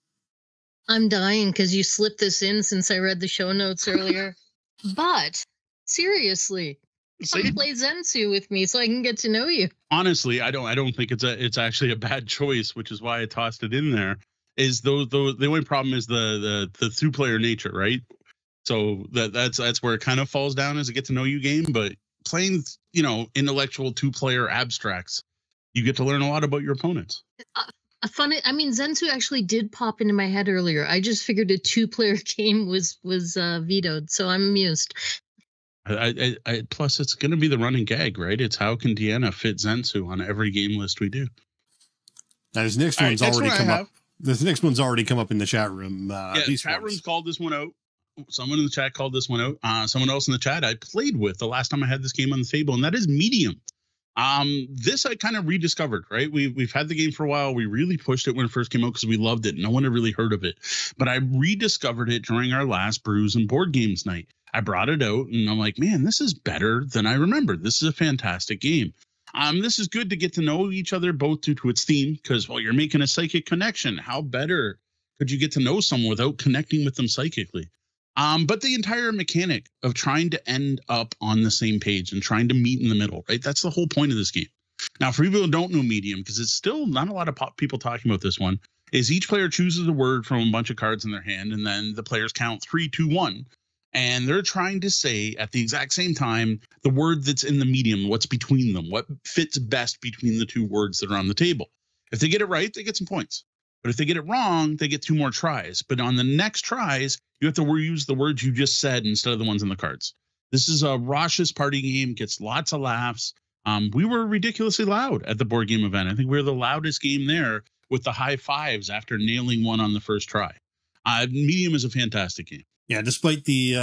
I'm dying because you slipped this in since I read the show notes earlier. But seriously, come play Zensu with me so I can get to know you. Honestly, I don't think it's actually a bad choice, which is why I tossed it in there. Is the only problem is the 2-player nature, right? So that's where it kind of falls down as a get to know you game, but playing, you know, intellectual 2-player abstracts, you get to learn a lot about your opponents. funny. I mean, Zensu actually did pop into my head earlier. I just figured a 2-player game was vetoed, so I'm amused. Plus, it's going to be the running gag, right? It's how can Deanna fit Zensu on every game list we do. Now, this next one's already come up. This next one's already come up in the chat room. The chat room's called this one out. Someone in the chat called this one out. Someone else in the chat I played with the last time I had this game on the table, and that is Medium. This I kind of rediscovered, right? We've had the game for a while. We really pushed it when it first came out because we loved it. No one had really heard of it, but I rediscovered it during our last Brews and Board Games night. I brought it out and I'm like, man, this is better than I remembered. This is a fantastic game. This is good to get to know each other, both due to its theme, because, well, you're making a psychic connection. How better could you get to know someone without connecting with them psychically? But the entire mechanic of trying to end up on the same page and trying to meet in the middle, right? That's the whole point of this game. Now, for people who don't know Medium, because it's still not a lot of people talking about this one, is each player chooses a word from a bunch of cards in their hand, and then the players count 3, 2, 1. And they're trying to say at the exact same time the word that's in the medium, what's between them, what fits best between the two words that are on the table. If they get it right, they get some points. But if they get it wrong, they get 2 more tries. But on the next tries, you have to use the words you just said instead of the ones in the cards. This is a raucous party game, gets lots of laughs. We were ridiculously loud at the board game event. I think we were the loudest game there with the high fives after nailing one on the first try. Medium is a fantastic game. Yeah, despite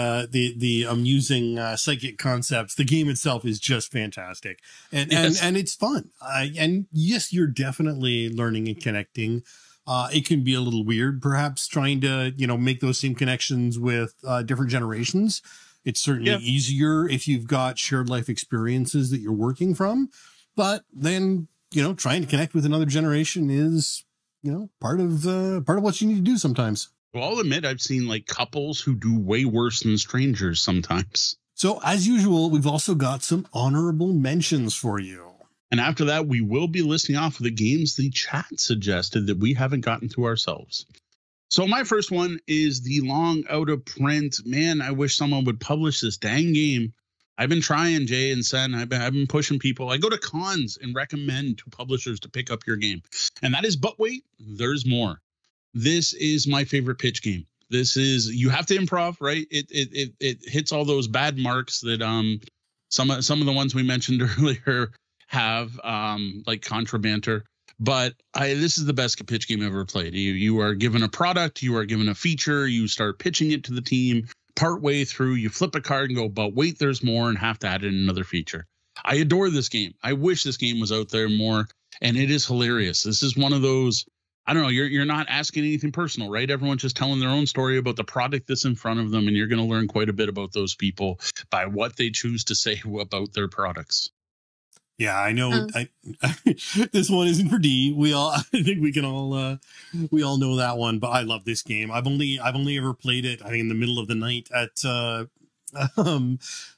the amusing psychic concepts, the game itself is just fantastic, and it's fun. And yes, you're definitely learning and connecting. It can be a little weird, perhaps, trying to make those same connections with different generations. It's certainly easier if you've got shared life experiences that you're working from, but then trying to connect with another generation is part of what you need to do sometimes. Well, I'll admit I've seen like couples who do way worse than strangers sometimes. So as usual, we've also got some honorable mentions for you. And after that, we will be listing off the games the chat suggested that we haven't gotten to ourselves. So my first one is the long out of print. Man, I wish someone would publish this dang game. I've been trying, Jay and Sen. I've been pushing people. I go to cons and recommend to publishers to pick up your game. And that is, but wait, there's more. This is my favorite pitch game. This is, you have to improv, right? It hits all those bad marks that some of the ones we mentioned earlier have, like contra banter. But this is the best pitch game I've ever played. You are given a product, you are given a feature, you start pitching it to the team. Partway through, you flip a card and go, but wait, there's more, and have to add in another feature. I adore this game. I wish this game was out there more, and it is hilarious. This is one of those, I don't know, you're not asking anything personal, right? Everyone's just telling their own story about the product that's in front of them, and you're going to learn quite a bit about those people by what they choose to say about their products. Yeah, I know. This one isn't for D. I think we can all we all know that one. But I love this game. I've only ever played it, I think, in the middle of the night at one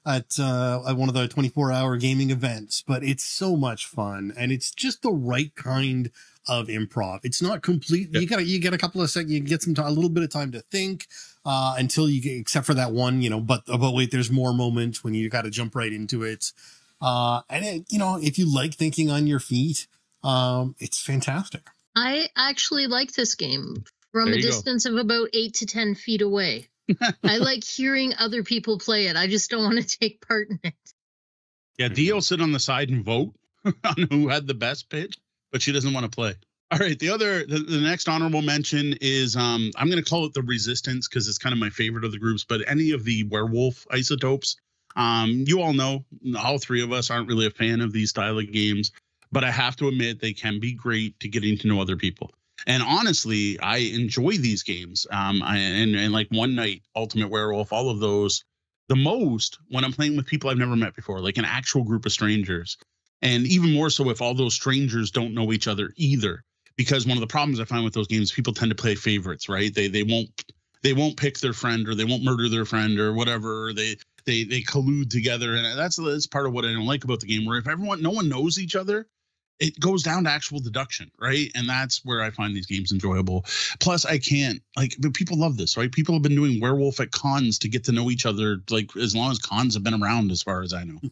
of the 24-hour gaming events. But it's so much fun, and it's just the right kind of improv. It's not complete. Yeah. You get a couple of seconds. You get a little bit of time to think until you get, except for that one, But wait, there's more moments when you got to jump right into it. If you like thinking on your feet, it's fantastic. I actually like this game from a distance of about 8 to 10 feet away. I like hearing other people play it. I just don't want to take part in it. Yeah, Dee will sit on the side and vote on who had the best pitch, but she doesn't want to play. All right, the next honorable mention is I'm going to call it the Resistance because it's kind of my favorite of the groups, but any of the werewolf isotopes. You all know, all three of us aren't really a fan of these style of games, but I have to admit they can be great to getting to know other people. And honestly, I enjoy these games. And like One Night, Ultimate Werewolf, all of those, the most when I'm playing with people I've never met before, like an actual group of strangers. And even more so if all those strangers don't know each other either, because one of the problems I find with those games, people tend to play favorites, right? They won't pick their friend, or they won't murder their friend, or whatever. They collude together, and that's part of what I don't like about the game. Where if no one knows each other, it goes down to actual deduction, right? And that's where I find these games enjoyable. Plus, but people love this, right? People have been doing werewolf at cons to get to know each other, like as long as cons have been around, as far as I know.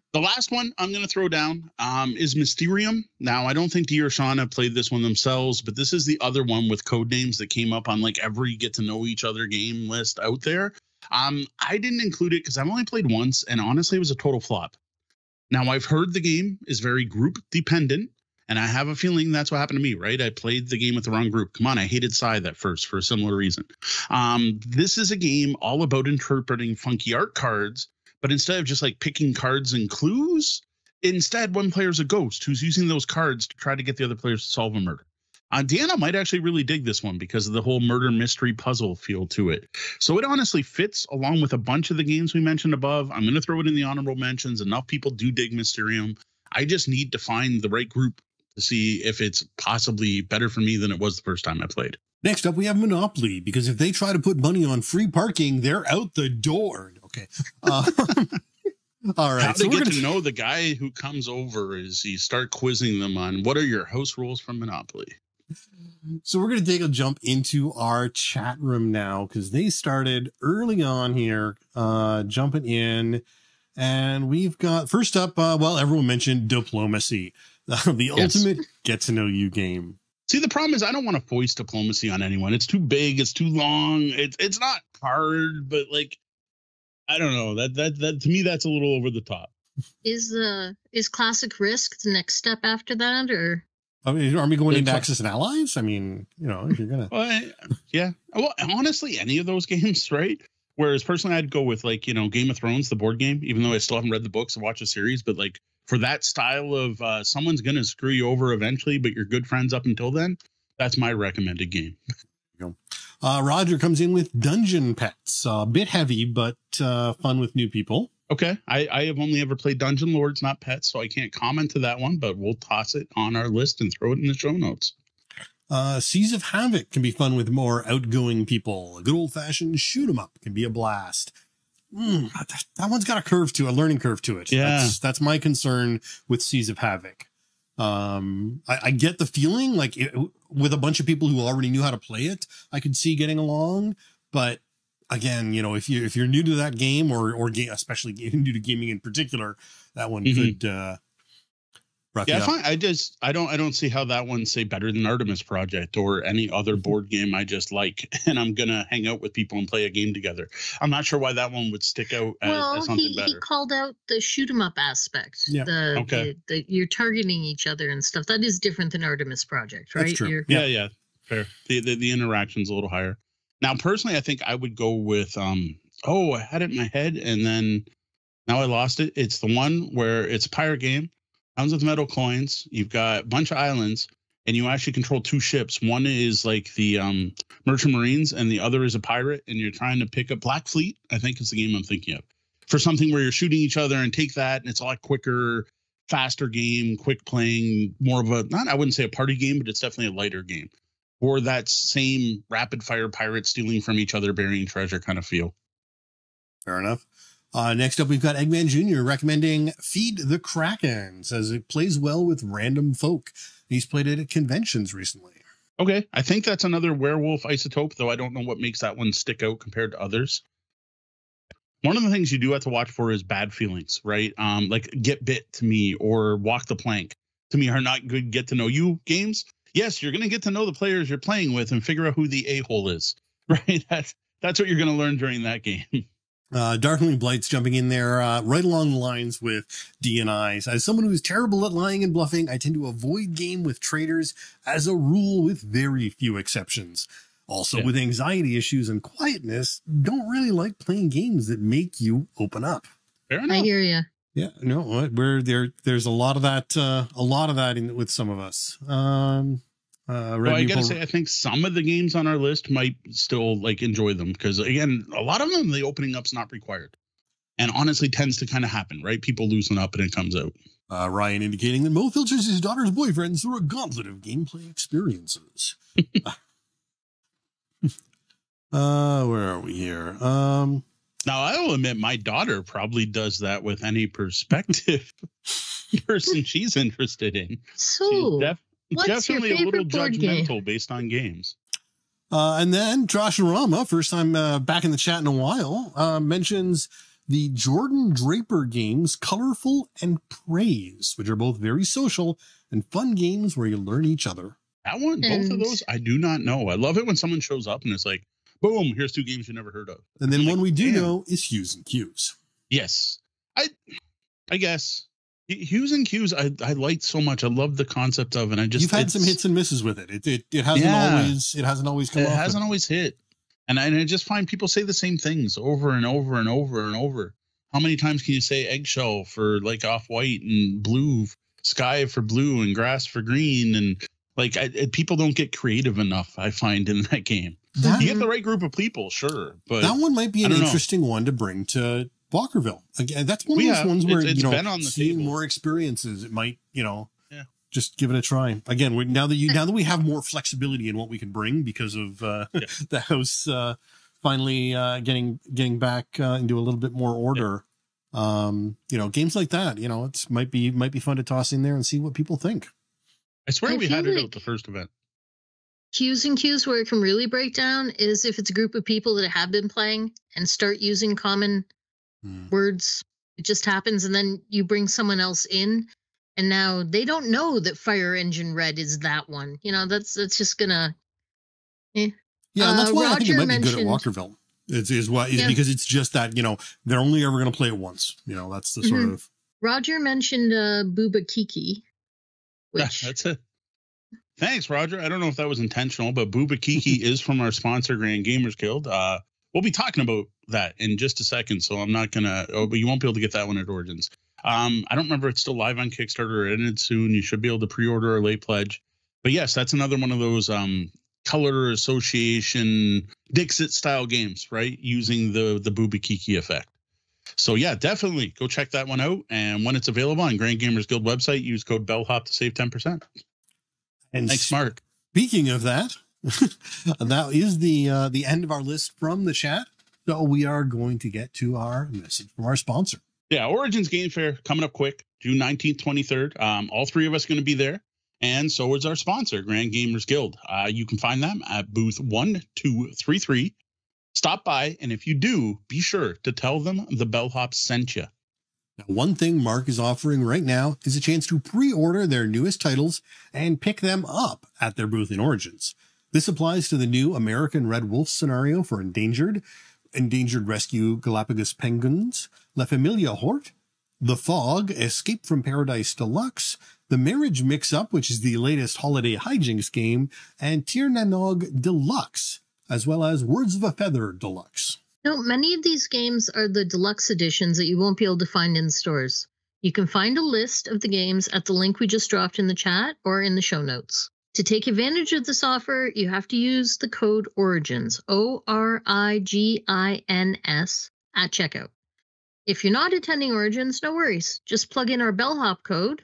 The last one I'm going to throw down is Mysterium. Now, I don't think Dee or Sean have played this one themselves, but this is the other one with code names that came up on like every get to know each other game list out there. I didn't include it because I've only played once, and honestly, it was a total flop. Now, I've heard the game is very group dependent, and I have a feeling that's what happened to me, right? I played the game with the wrong group. Come on, I hated Scythe at first for a similar reason. This is a game all about interpreting funky art cards, but instead of just like picking cards and clues, instead one player's a ghost who's using those cards to try to get the other players to solve a murder. Deanna might actually really dig this one because of the whole murder mystery puzzle feel to it. So it honestly fits along with a bunch of the games we mentioned above. I'm going to throw it in the honorable mentions. Enough people do dig Mysterium. I just need to find the right group to see if it's possibly better for me than it was the first time I played. Next up, we have Monopoly, because if they try to put money on free parking, they're out the door. Okay. All right. How to get to know the guy who comes over is you start quizzing them on what are your house rules for Monopoly. So we're going to take a jump into our chat room now, because they started early on here, jumping in. And we've got, first up, well, everyone mentioned Diplomacy, the ultimate get-to-know-you game. See, the problem is I don't want to foist diplomacy on anyone. It's too big. It's too long. It's not hard, but like, I don't know. That to me, that's a little over the top. Is Classic Risk the next step after that, or? I mean, are we going into Axis and Allies? I mean, you know, if you're gonna. Well, yeah. Well, honestly, any of those games, right? Whereas personally, I'd go with like, you know, Game of Thrones, the board game, even though I still haven't read the books and watched the series, but like for that style of someone's going to screw you over eventually, but you're good friends up until then. That's my recommended game. Roger comes in with Dungeon Pets, a bit heavy, but fun with new people. Okay. I have only ever played Dungeon Lords, not Pets, so I can't comment to that one, but we'll toss it on our list and throw it in the show notes. Seas of Havoc can be fun with more outgoing people. A good old-fashioned shoot 'em up can be a blast. That one's got a learning curve to it. Yeah. That's my concern with Seas of Havoc. I get the feeling like with a bunch of people who already knew how to play it, I could see getting along. But again, you know, if you're new to that game or especially new to gaming in particular, that one could Yeah, fine. I don't see how that one's say better than Artemis Project or any other board game I just like, and I'm gonna hang out with people and play a game together. I'm not sure why that one would stick out as something better. He called out the shoot 'em up aspect. Yeah. The you're targeting each other and stuff. That is different than Artemis Project, right? That's true. Yeah, fair. The interaction's a little higher. Now, personally, I think I would go with I had it in my head and then now I lost it. It's the one where it's a pirate game. Tons of metal coins. You've got a bunch of islands, and you actually control two ships. One is like the Merchant Marines, and the other is a pirate. And you're trying to pick up Black Fleet, I think is the game I'm thinking of, for something where you're shooting each other and take that, and it's a lot quicker, faster game, quick playing, more of I wouldn't say a party game, but it's definitely a lighter game. Or that same rapid fire pirate stealing from each other, burying treasure kind of feel. Fair enough. Next up, we've got Eggman Jr. recommending Feed the Kraken, says it plays well with random folk. He's played it at conventions recently. Okay. I think that's another werewolf isotope, though I don't know what makes that one stick out compared to others. One of the things you do have to watch for is bad feelings, right? Like Get Bit to me or Walk the Plank to me are not good get to know you games. Yes, you're going to get to know the players you're playing with and figure out who the a-hole is, right? That's what you're going to learn during that game. Darkling Blight's jumping in there right along the lines with D&I. As someone who is terrible at lying and bluffing, I tend to avoid game with traders as a rule with very few exceptions. Also, with anxiety issues and quietness, don't really like playing games that make you open up. Fair enough. I hear you. Yeah, no, there's a lot of that with some of us. Well, I gotta say, I think some of the games on our list might still like enjoy them because again, a lot of them the opening up's not required, and honestly tends to kind of happen, right? People loosen up and it comes out. Ryan indicating that Mo filters his daughter's boyfriends through a gauntlet of gameplay experiences. Where are we here? Now I will admit my daughter probably does that with any perspective person she's interested in. So. What's definitely your a little judgmental game? based on games. And then Josh Rama, first time back in the chat in a while, mentions the Jordan Draper games Colorful and Praise, which are both very social and fun games where you learn each other. That one, both of those, I do not know. I love it when someone shows up and it's like, boom, here's 2 games you never heard of. And then one we do know is Hues and Cues. Yes. I guess Hues and Cues I liked so much. I love the concept of, and you've had some hits and misses with it. It hasn't always come off. It hasn't always hit. And I just find people say the same things over and over and over and over. How many times can you say eggshell for like off-white and blue sky for blue and grass for green? And like people don't get creative enough, I find, in that game. You get the right group of people, sure. But that one might be an interesting one to bring to Walkerville. Again, that's one of those ones where, been on the seeing table. More experiences, it might, just give it a try. Again, now that we have more flexibility in what we can bring because of the house finally getting back into a little bit more order. Games like that, it's might be fun to toss in there and see what people think. I swear we had it at the first event. Hues and Cues where it can really break down is if it's a group of people that have been playing and start using common words. It just happens, and then you bring someone else in, and now they don't know that Fire Engine Red is that one. That's just gonna. Yeah, and that's why I think it might be good at Walkerville. Because it's just that they're only ever going to play it once. That's the sort of. Roger mentioned Booba Kiki. Which that's it. Thanks, Roger. I don't know if that was intentional, but Booba Kiki is from our sponsor, Grand Gamers Guild. We'll be talking about that in just a second, so I'm not gonna. But you won't be able to get that one at Origins. I don't remember it's still live on Kickstarter or ended soon. You should be able to pre-order or late pledge. But yes, that's another one of those color association Dixit style games, right? Using the Booba Kiki effect. So yeah, definitely go check that one out. And when it's available on Grand Gamers Guild website, use code BELLHOP to save 10%. And thanks, Mark. Speaking of that, that is the end of our list from the chat. So we are going to get to our message from our sponsor. Yeah, Origins Game Fair coming up quick, June 19th, 23rd. All 3 of us going to be there. And so is our sponsor, Grand Gamers Guild. You can find them at booth 1233. Stop by, and if you do, be sure to tell them the Bellhops sent you. Now, one thing Mark is offering right now is a chance to pre-order their newest titles and pick them up at their booth in Origins. This applies to the new American Red Wolf scenario for Endangered Rescue Galapagos Penguins, La Familia Hort, The Fog, Escape from Paradise Deluxe, The Marriage Mix-Up, which is the latest holiday hijinks game, and Tir Na Nog Deluxe, as well as Words of a Feather Deluxe. Many of these games are the deluxe editions that you won't be able to find in stores. You can find a list of the games at the link we just dropped in the chat or in the show notes. To take advantage of this offer, you have to use the code ORIGINS, ORIGINS, at checkout. If you're not attending Origins, no worries. Just plug in our Bellhop code,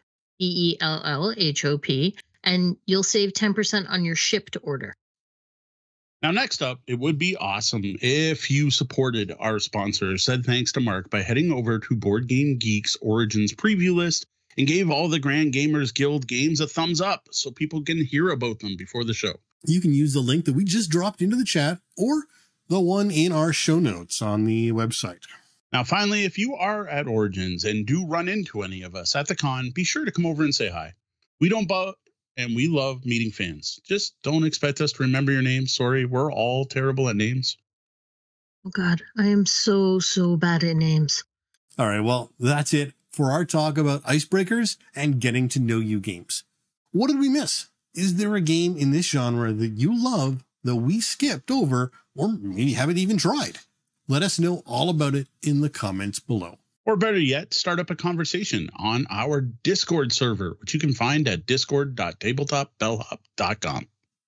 BELLHOP, and you'll save 10% on your shipped order. Now, next up, it would be awesome if you supported our sponsor, said thanks to Mark, by heading over to Board Game Geek's Origins preview list and gave all the Grand Gamers Guild games a thumbs up so people can hear about them before the show. You can use the link that we just dropped into the chat or the one in our show notes on the website. Now, finally, if you are at Origins and do run into any of us at the con, be sure to come over and say hi. We don't and we love meeting fans. Just don't expect us to remember your names. Sorry, we're all terrible at names. Oh, God, I am so bad at names. All right, well, that's it for our talk about icebreakers and getting to know you games. What did we miss? Is there a game in this genre that you love that we skipped over or maybe haven't even tried? Let us know all about it in the comments below. Or better yet, start up a conversation on our Discord server, which you can find at discord.tabletopbellhop.com.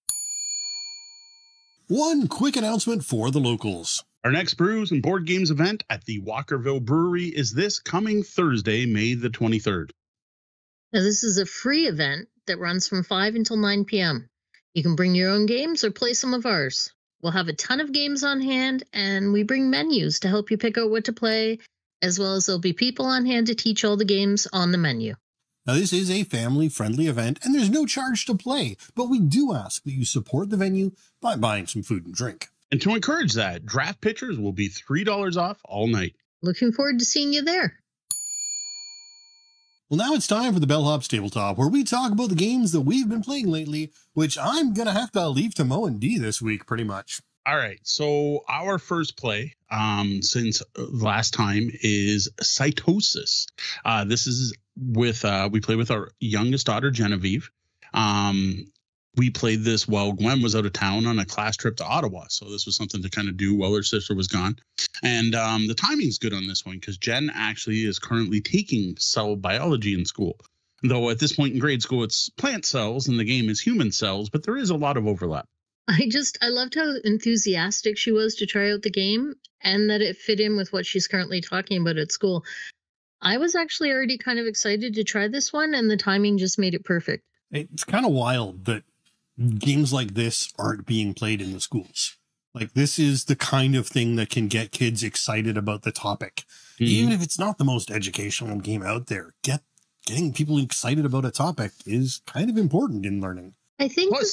One quick announcement for the locals. Our next Brews and Board Games event at the Walkerville Brewery is this coming Thursday, May the 23rd. Now, this is a free event that runs from 5 until 9 p.m. You can bring your own games or play some of ours. We'll have a ton of games on hand, and we bring menus to help you pick out what to play, as well as there'll be people on hand to teach all the games on the menu. Now, this is a family-friendly event, and there's no charge to play, but we do ask that you support the venue by buying some food and drink. And to encourage that, draft pitchers will be $3 off all night. Looking forward to seeing you there. Well, now it's time for the Bellhops Tabletop, where we talk about the games that we've been playing lately, which I'm going to have to leave to Mo and D this week, pretty much. All right. So our first play since last time is Cytosis. This is with, we play with our youngest daughter, Genevieve. We played this while Gwen was out of town on a class trip to Ottawa. So this was something to kind of do while her sister was gone. And the timing's good on this one because Jen actually is currently taking cell biology in school. Though at this point in grade school, it's plant cells and the game is human cells, but there is a lot of overlap. I loved how enthusiastic she was to try out the game and that it fit in with what she's currently talking about at school. I was actually already kind of excited to try this one, and the timing just made it perfect. It's kind of wild that games like this aren't being played in the schools. Like, this is the kind of thing that can get kids excited about the topic. Mm-hmm. Even if it's not the most educational game out there, getting people excited about a topic is kind of important in learning. I think I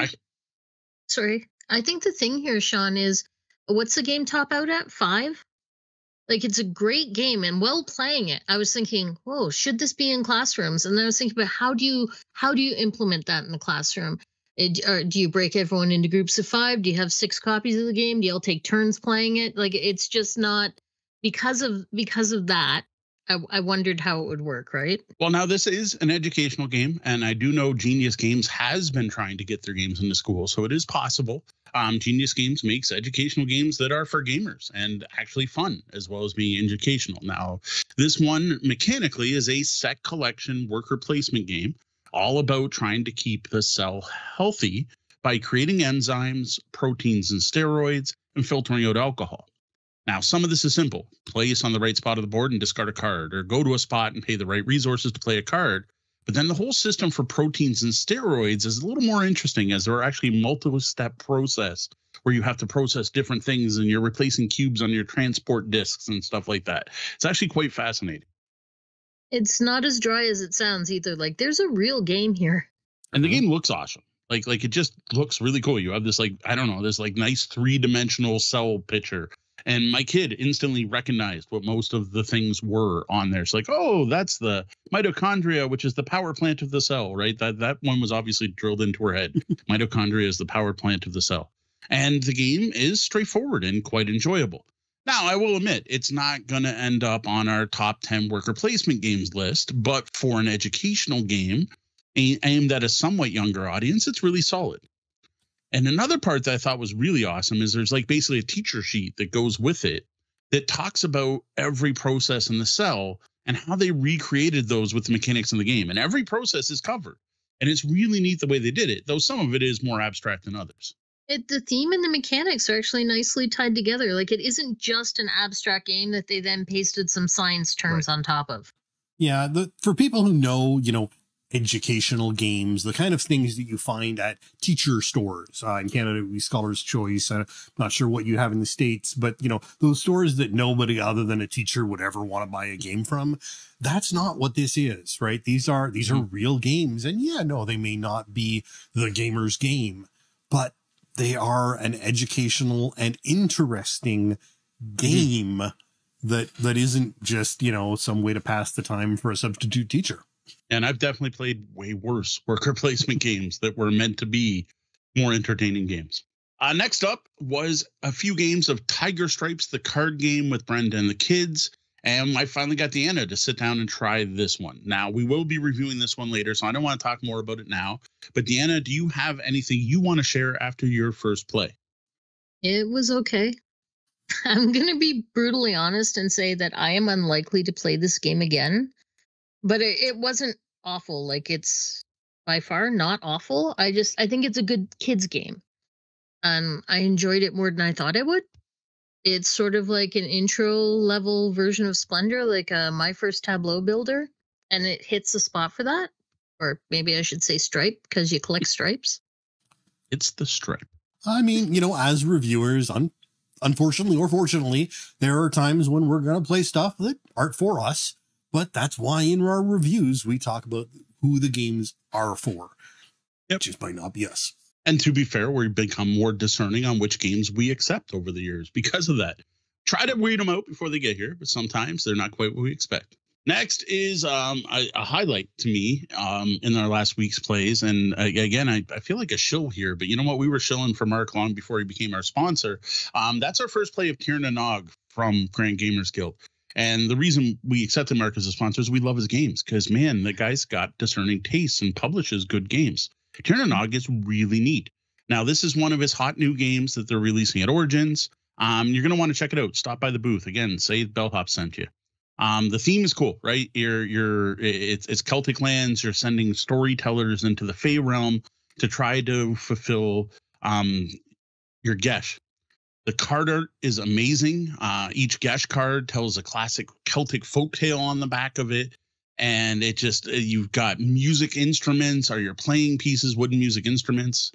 think the thing here, Sean, is what's the game top out at? 5? Like, it's a great game, and while playing it, I was thinking, whoa, should this be in classrooms? And then I was thinking about how do you implement that in the classroom? Do you break everyone into groups of 5? Do you have 6 copies of the game? Do you all take turns playing it? Like, it's just not because of that. I wondered how it would work, right? Well, now this is an educational game, and I do know Genius Games has been trying to get their games into school, so it is possible. Genius Games makes educational games that are for gamers and actually fun, as well as being educational. Now, this one mechanically is a set collection worker placement game, all about trying to keep the cell healthy by creating enzymes, proteins, and steroids, and filtering out alcohol. Now, some of this is simple. Place on the right spot of the board and discard a card, or go to a spot and pay the right resources to play a card. But then the whole system for proteins and steroids is a little more interesting, as there are actually multiple-step process where you have to process different things and you're replacing cubes on your transport discs and stuff like that. It's actually quite fascinating. It's not as dry as it sounds either. Like, there's a real game here. And the game looks awesome. Like it just looks really cool. You have this, like, I don't know, this like nice 3-dimensional cell picture. And my kid instantly recognized what most of the things were on there. It's like, oh, that's the mitochondria, which is the power plant of the cell, right? That one was obviously drilled into her head. Mitochondria is the power plant of the cell. And the game is straightforward and quite enjoyable. Now, I will admit, it's not going to end up on our top 10 worker placement games list, but for an educational game aimed at a somewhat younger audience, it's really solid. And another part that I thought was really awesome is there's like basically a teacher sheet that goes with it that talks about every process in the cell and how they recreated those with the mechanics in the game. And every process is covered. And it's really neat the way they did it, though some of it is more abstract than others. The theme and the mechanics are actually nicely tied together. Like, it isn't just an abstract game that they then pasted some science terms on top of. Yeah, for people who know, educational games, the kind of things that you find at teacher stores. In Canada, it would be Scholar's Choice. I'm not sure what you have in the States, but, those stores that nobody other than a teacher would ever want to buy a game from. That's not what this is, right? These are real games. And they may not be the gamer's game, but they are an educational and interesting game that isn't just, some way to pass the time for a substitute teacher. And I've definitely played way worse worker placement games that were meant to be more entertaining games. Next up was a few games of Tiger Stripes, the card game with Brenda and the kids. And I finally got Deanna to sit down and try this one. Now, we will be reviewing this one later, so I don't want to talk more about it now. But Deanna, do you have anything you want to share after your first play? It was okay. I'm going to be brutally honest and say that I am unlikely to play this game again. But it wasn't awful. Like, it's by far not awful. I think it's a good kids game. I enjoyed it more than I thought I would. It's sort of like an intro level version of Splendor, like My First Tableau Builder. And it hits the spot for that. Or maybe I should say stripe, because you collect stripes. It's the stripe. I mean, as reviewers, unfortunately or fortunately, there are times when we're going to play stuff that aren't for us. But that's why in our reviews, we talk about who the games are for. Yep. It just might not be us. And to be fair, we've become more discerning on which games we accept over the years because of that. Try to weed them out before they get here, but sometimes they're not quite what we expect. Next is a highlight to me in our last week's plays. And again, I feel like a shill here, but you know what? We were shilling for Mark long before he became our sponsor. That's our first play of Tir Na Nog from Grand Gamers Guild. And the reason we accepted Mark as a sponsor is we love his games because, man, the guy's got discerning tastes and publishes good games. Tir Na Nog is really neat. Now, this is one of his hot new games that they're releasing at Origins. You're going to want to check it out. Stop by the booth. Again, say Bellhop sent you. The theme is cool, right? It's Celtic lands. You're sending storytellers into the Fey realm to try to fulfill your Gesh. The card art is amazing. Each Gesh card tells a classic Celtic folktale on the back of it. And it just, you've got music instruments or your playing pieces, wooden music instruments.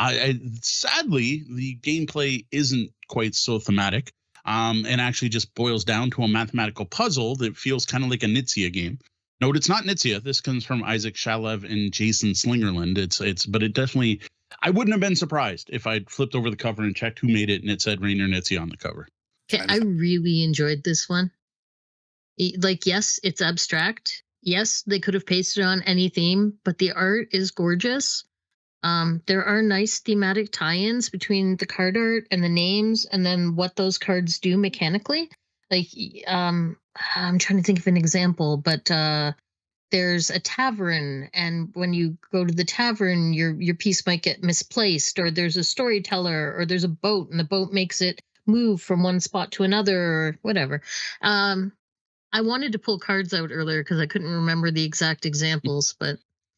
Sadly, the gameplay isn't quite so thematic. And actually just boils down to a mathematical puzzle that feels kind of like a Knizia game. Note, it's not Knizia. This comes from Isaac Shalev and Jason Slingerland. But it definitely, I wouldn't have been surprised if I'd flipped over the cover and checked who made it and it said Rainer Knizia on the cover. Okay, I really enjoyed this one. Like, yes, it's abstract. Yes, they could have pasted on any theme, but the art is gorgeous. There are nice thematic tie-ins between the card art and the names and then what those cards do mechanically. Like, I'm trying to think of an example, but there's a tavern, and when you go to the tavern, your piece might get misplaced, or there's a storyteller, or there's a boat, and the boat makes it move from one spot to another, or whatever. I wanted to pull cards out earlier because I couldn't remember the exact examples, but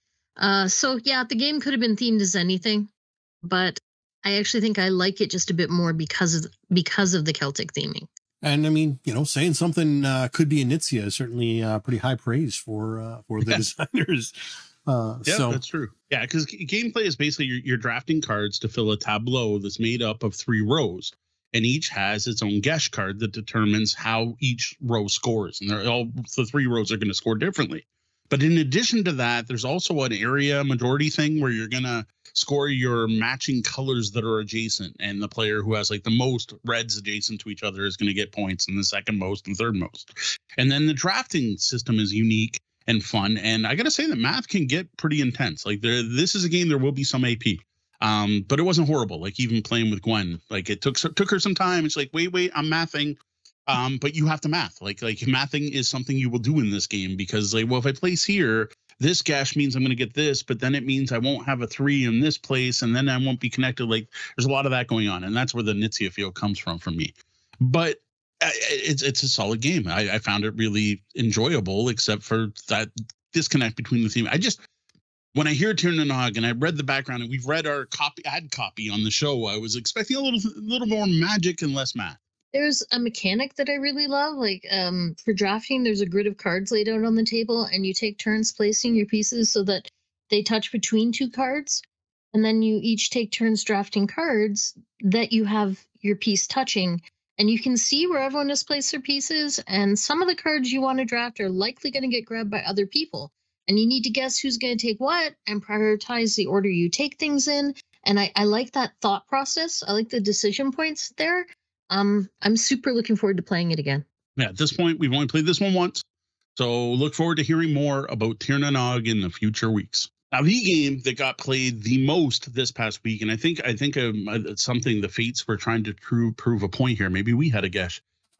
so yeah, the game could have been themed as anything, but I actually think I like it just a bit more because of the Celtic theming. And I mean, saying something could be a Knizia is certainly pretty high praise for the designers. Yeah, that's true. Yeah, because gameplay is basically you're drafting cards to fill a tableau that's made up of 3 rows. And each has its own Gesh card that determines how each row scores. And the 3 rows are going to score differently. But in addition to that, there's also an area majority thing where you're going to score your matching colors that are adjacent. And the player who has like the most reds adjacent to each other is going to get points, and the second most and third most. And then the drafting system is unique and fun. And I got to say that math can get pretty intense. Like this is a game, there will be some AP. But it wasn't horrible. Like even playing with Gwen, like it took her some time. It's like, wait, I'm mathing. But you have to math. Like mathing is something you will do in this game because like, well, if I place here, this Gesh means I'm going to get this, but then it means I won't have a 3 in this place, and then I won't be connected. Like there's a lot of that going on, and that's where the Knizia feel comes from for me. But it's a solid game. I found it really enjoyable, except for that disconnect between the theme. When I hear Tir Na Nog and I read the background and we've read our ad copy on the show, I was expecting a little more magic and less math. There's a mechanic that I really love. Like for drafting, there's a grid of cards laid out on the table, and you take turns placing your pieces so that they touch between 2 cards. And then you each take turns drafting cards that you have your piece touching. And you can see where everyone has placed their pieces. And some of the cards you want to draft are likely going to get grabbed by other people. And you need to guess who's going to take what and prioritize the order you take things in. And I like that thought process. I like the decision points there. I'm super looking forward to playing it again. Yeah, at this point, we've only played this one once. So look forward to hearing more about Tir Na Nog in the future weeks. Now, the game that got played the most this past week, and I think something the Fates were trying to prove a point here. Maybe we had a guess.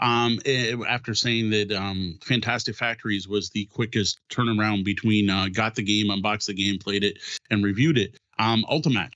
After saying that Fantastic Factories was the quickest turnaround between got the game, unboxed the game, played it, and reviewed it. Ultimatch.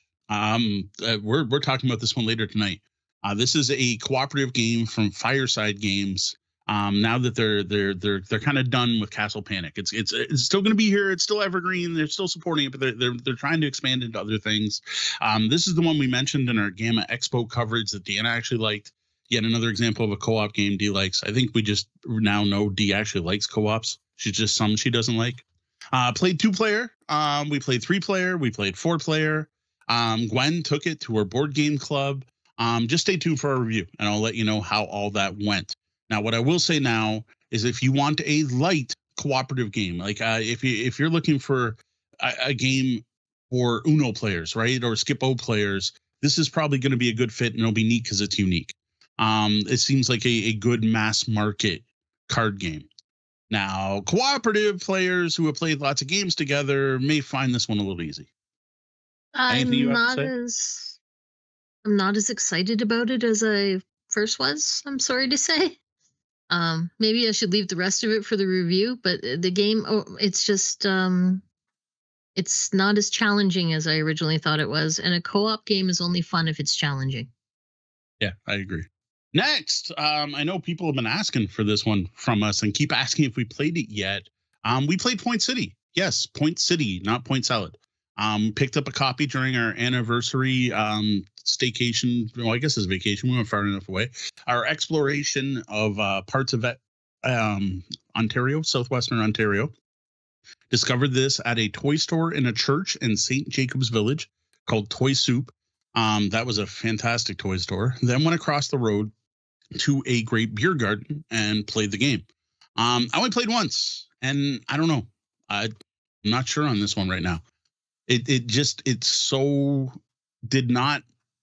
We're talking about this one later tonight. This is a cooperative game from Fireside Games. Now that they're kind of done with Castle Panic, it's still going to be here. It's still evergreen. They're still supporting it, but they're trying to expand into other things. This is the one we mentioned in our Gamma Expo coverage that Deanna actually liked. Yet another example of a co-op game D likes. I think we just now know D actually likes co-ops. She's just some she doesn't like. Played 2-player. We played 3-player. We played 4-player. Gwen took it to her board game club. Just stay tuned for our review, and I'll let you know how all that went. Now, what I will say now is if you want a light cooperative game, like if you're looking for a game for Uno players, right, or Skip-O players, this is probably going to be a good fit, and it'll be neat because it's unique. It seems like a good mass market card game. Now, cooperative players who have played lots of games together may find this one a little easy. Anything you have to say? I'm not as excited about it as I first was, I'm sorry to say. Maybe I should leave the rest of it for the review, but the game, it's just, it's not as challenging as I originally thought it was. And a co-op game is only fun if it's challenging. Yeah, I agree. Next, I know people have been asking for this one from us and keep asking if we played it yet. We played Point City. Yes, Point City, not Point Salad. Picked up a copy during our anniversary staycation. Well, I guess it's vacation. We went far enough away. Our exploration of parts of Ontario, southwestern Ontario. Discovered this at a toy store in a church in St. Jacobs Village called Toy Soup. That was a fantastic toy store. Then went across the road to a great beer garden and played the game. I only played once, and I don't know. I'm not sure on this one right now. It so did not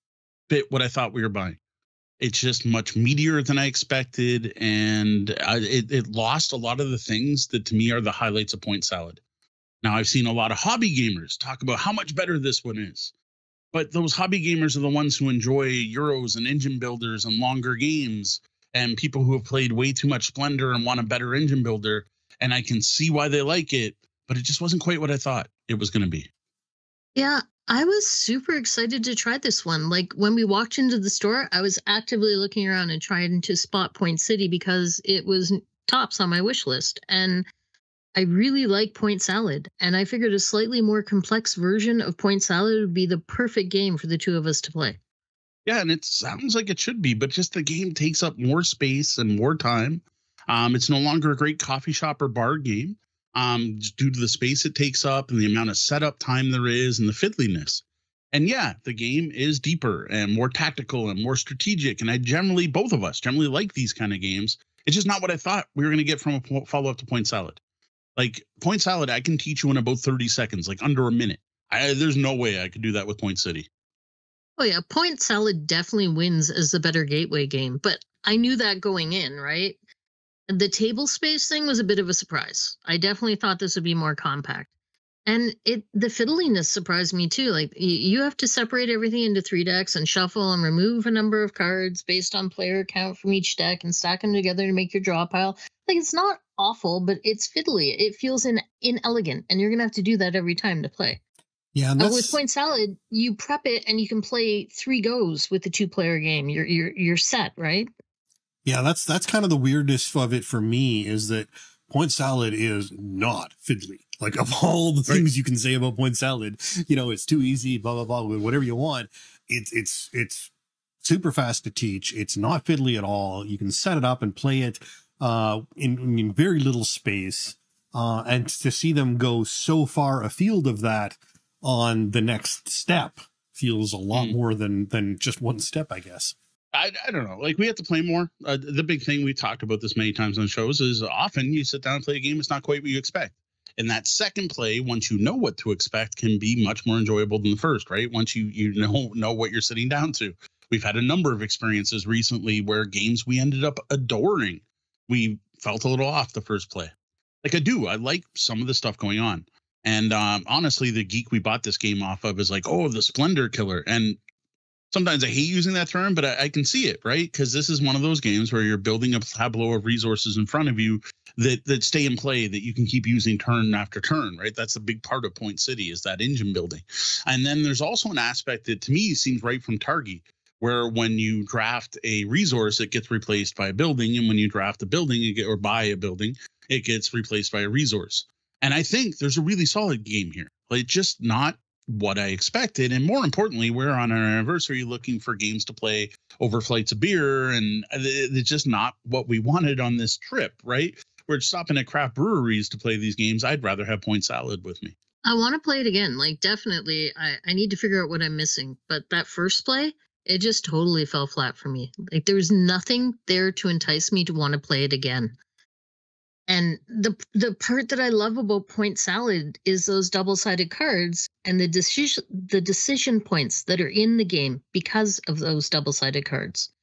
fit what I thought we were buying. It's just much meatier than I expected, and it lost a lot of the things that to me are the highlights of Point Salad. Now, I've seen a lot of hobby gamers talk about how much better this one is. But those hobby gamers are the ones who enjoy Euros and engine builders and longer games, and people who have played way too much Splendor and want a better engine builder. And I can see why they like it, but it just wasn't quite what I thought it was going to be. Yeah, I was super excited to try this one. Like when we walked into the store, I was actively looking around and trying to spot Point City because it was tops on my wish list. And I really like Point Salad, and I figured a slightly more complex version of Point Salad would be the perfect game for the two of us to play. Yeah, and it sounds like it should be, but just the game takes up more space and more time. It's no longer a great coffee shop or bar game, just due to the space it takes up and the amount of setup time there is and the fiddliness. And yeah, the game is deeper and more tactical and more strategic, and both of us generally like these kind of games. It's just not what I thought we were going to get from a follow-up to Point Salad. Like Point Salad, I can teach you in about 30 seconds, like under a minute. There's no way I could do that with Point City. Oh yeah, Point Salad definitely wins as the better gateway game, but I knew that going in, right? The table space thing was a bit of a surprise. I definitely thought this would be more compact. And the fiddliness surprised me too. Like you have to separate everything into 3 decks and shuffle and remove a number of cards based on player count from each deck and stack them together to make your draw pile. Like it's not awful, but it's fiddly. It feels inelegant, and you're gonna have to do that every time to play. Yeah, with Point Salad, you prep it and you can play 3 goes with the 2-player game. You're set, right? Yeah, that's kind of the weirdness of it for me, is that Point Salad is not fiddly. Like, of all the things you can say about Point Salad, it's too easy, blah, blah, blah, whatever you want. It's super fast to teach. It's not fiddly at all. You can set it up and play it in very little space. And to see them go so far afield of that on the next step feels a lot more than just one step, I guess. I don't know. Like, we have to play more. The big thing, we talked about this many times on shows, is often you sit down and play a game, it's not quite what you expect. And that second play, once you know what to expect, can be much more enjoyable than the first, right? Once you know what you're sitting down to. We've had a number of experiences recently where games we ended up adoring, we felt a little off the first play. Like, I like some of the stuff going on. And honestly, the geek we bought this game off of is like, oh, the Splendor Killer. And sometimes I hate using that term, but I can see it, right? Because this is one of those games where you're building a tableau of resources in front of you that stay in play, that you can keep using turn after turn, right? That's a big part of Point City, is that engine building. And then there's also an aspect that to me seems right from Targi, where when you draft a resource, it gets replaced by a building. And when you draft a building, or buy a building, it gets replaced by a resource. And I think there's a really solid game here. Like, just not what I expected. And more importantly, we're on our anniversary looking for games to play over flights of beer, and it's just not what we wanted on this trip, right? We're stopping at craft breweries to play these games. I'd rather have Point Salad with me. I want to play it again. Like, definitely, I need to figure out what I'm missing. But that first play, it just totally fell flat for me. Like, there was nothing there to entice me to want to play it again. And the part that I love about Point Salad is those double-sided cards and the decision points that are in the game because of those double-sided cards.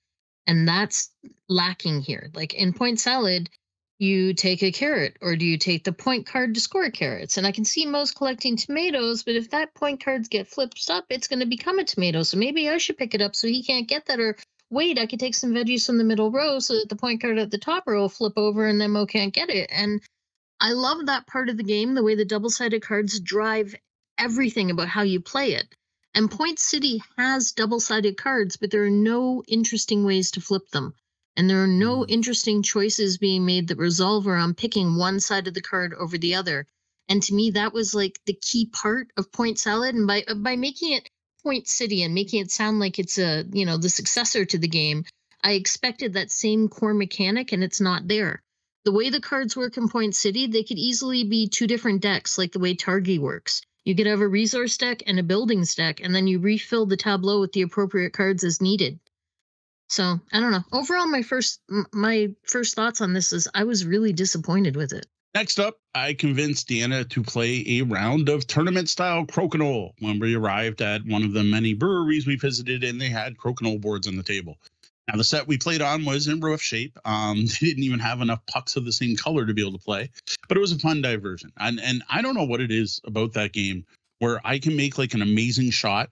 And that's lacking here. Like in Point Salad, you take a carrot, or do you take the point card to score carrots? And I can see most collecting tomatoes, but if that point cards get flipped up, it's going to become a tomato. So maybe I should pick it up so he can't get that. Or wait, I could take some veggies from the middle row so that the point card at the top row will flip over and then Mo can't get it. And I love that part of the game, the way the double-sided cards drive everything about how you play it. And Point City has double-sided cards, but there are no interesting ways to flip them. And there are no interesting choices being made that resolve around picking one side of the card over the other. And to me, that was like the key part of Point Salad. And by making it Point City and making it sound like it's the successor to the game, I expected that same core mechanic, and it's not there. The way the cards work in Point City, they could easily be two different decks, like the way Targi works. You could have a resource deck and a buildings deck, and then you refill the tableau with the appropriate cards as needed. So, I don't know. Overall, my first thoughts on this is I was really disappointed with it. Next up, I convinced Deanna to play a round of tournament-style crokinole when we arrived at one of the many breweries we visited, and they had crokinole boards on the table. Now, the set we played on was in rough shape. They didn't even have enough pucks of the same color to be able to play, but it was a fun diversion. And I don't know what it is about that game where I can make like an amazing shot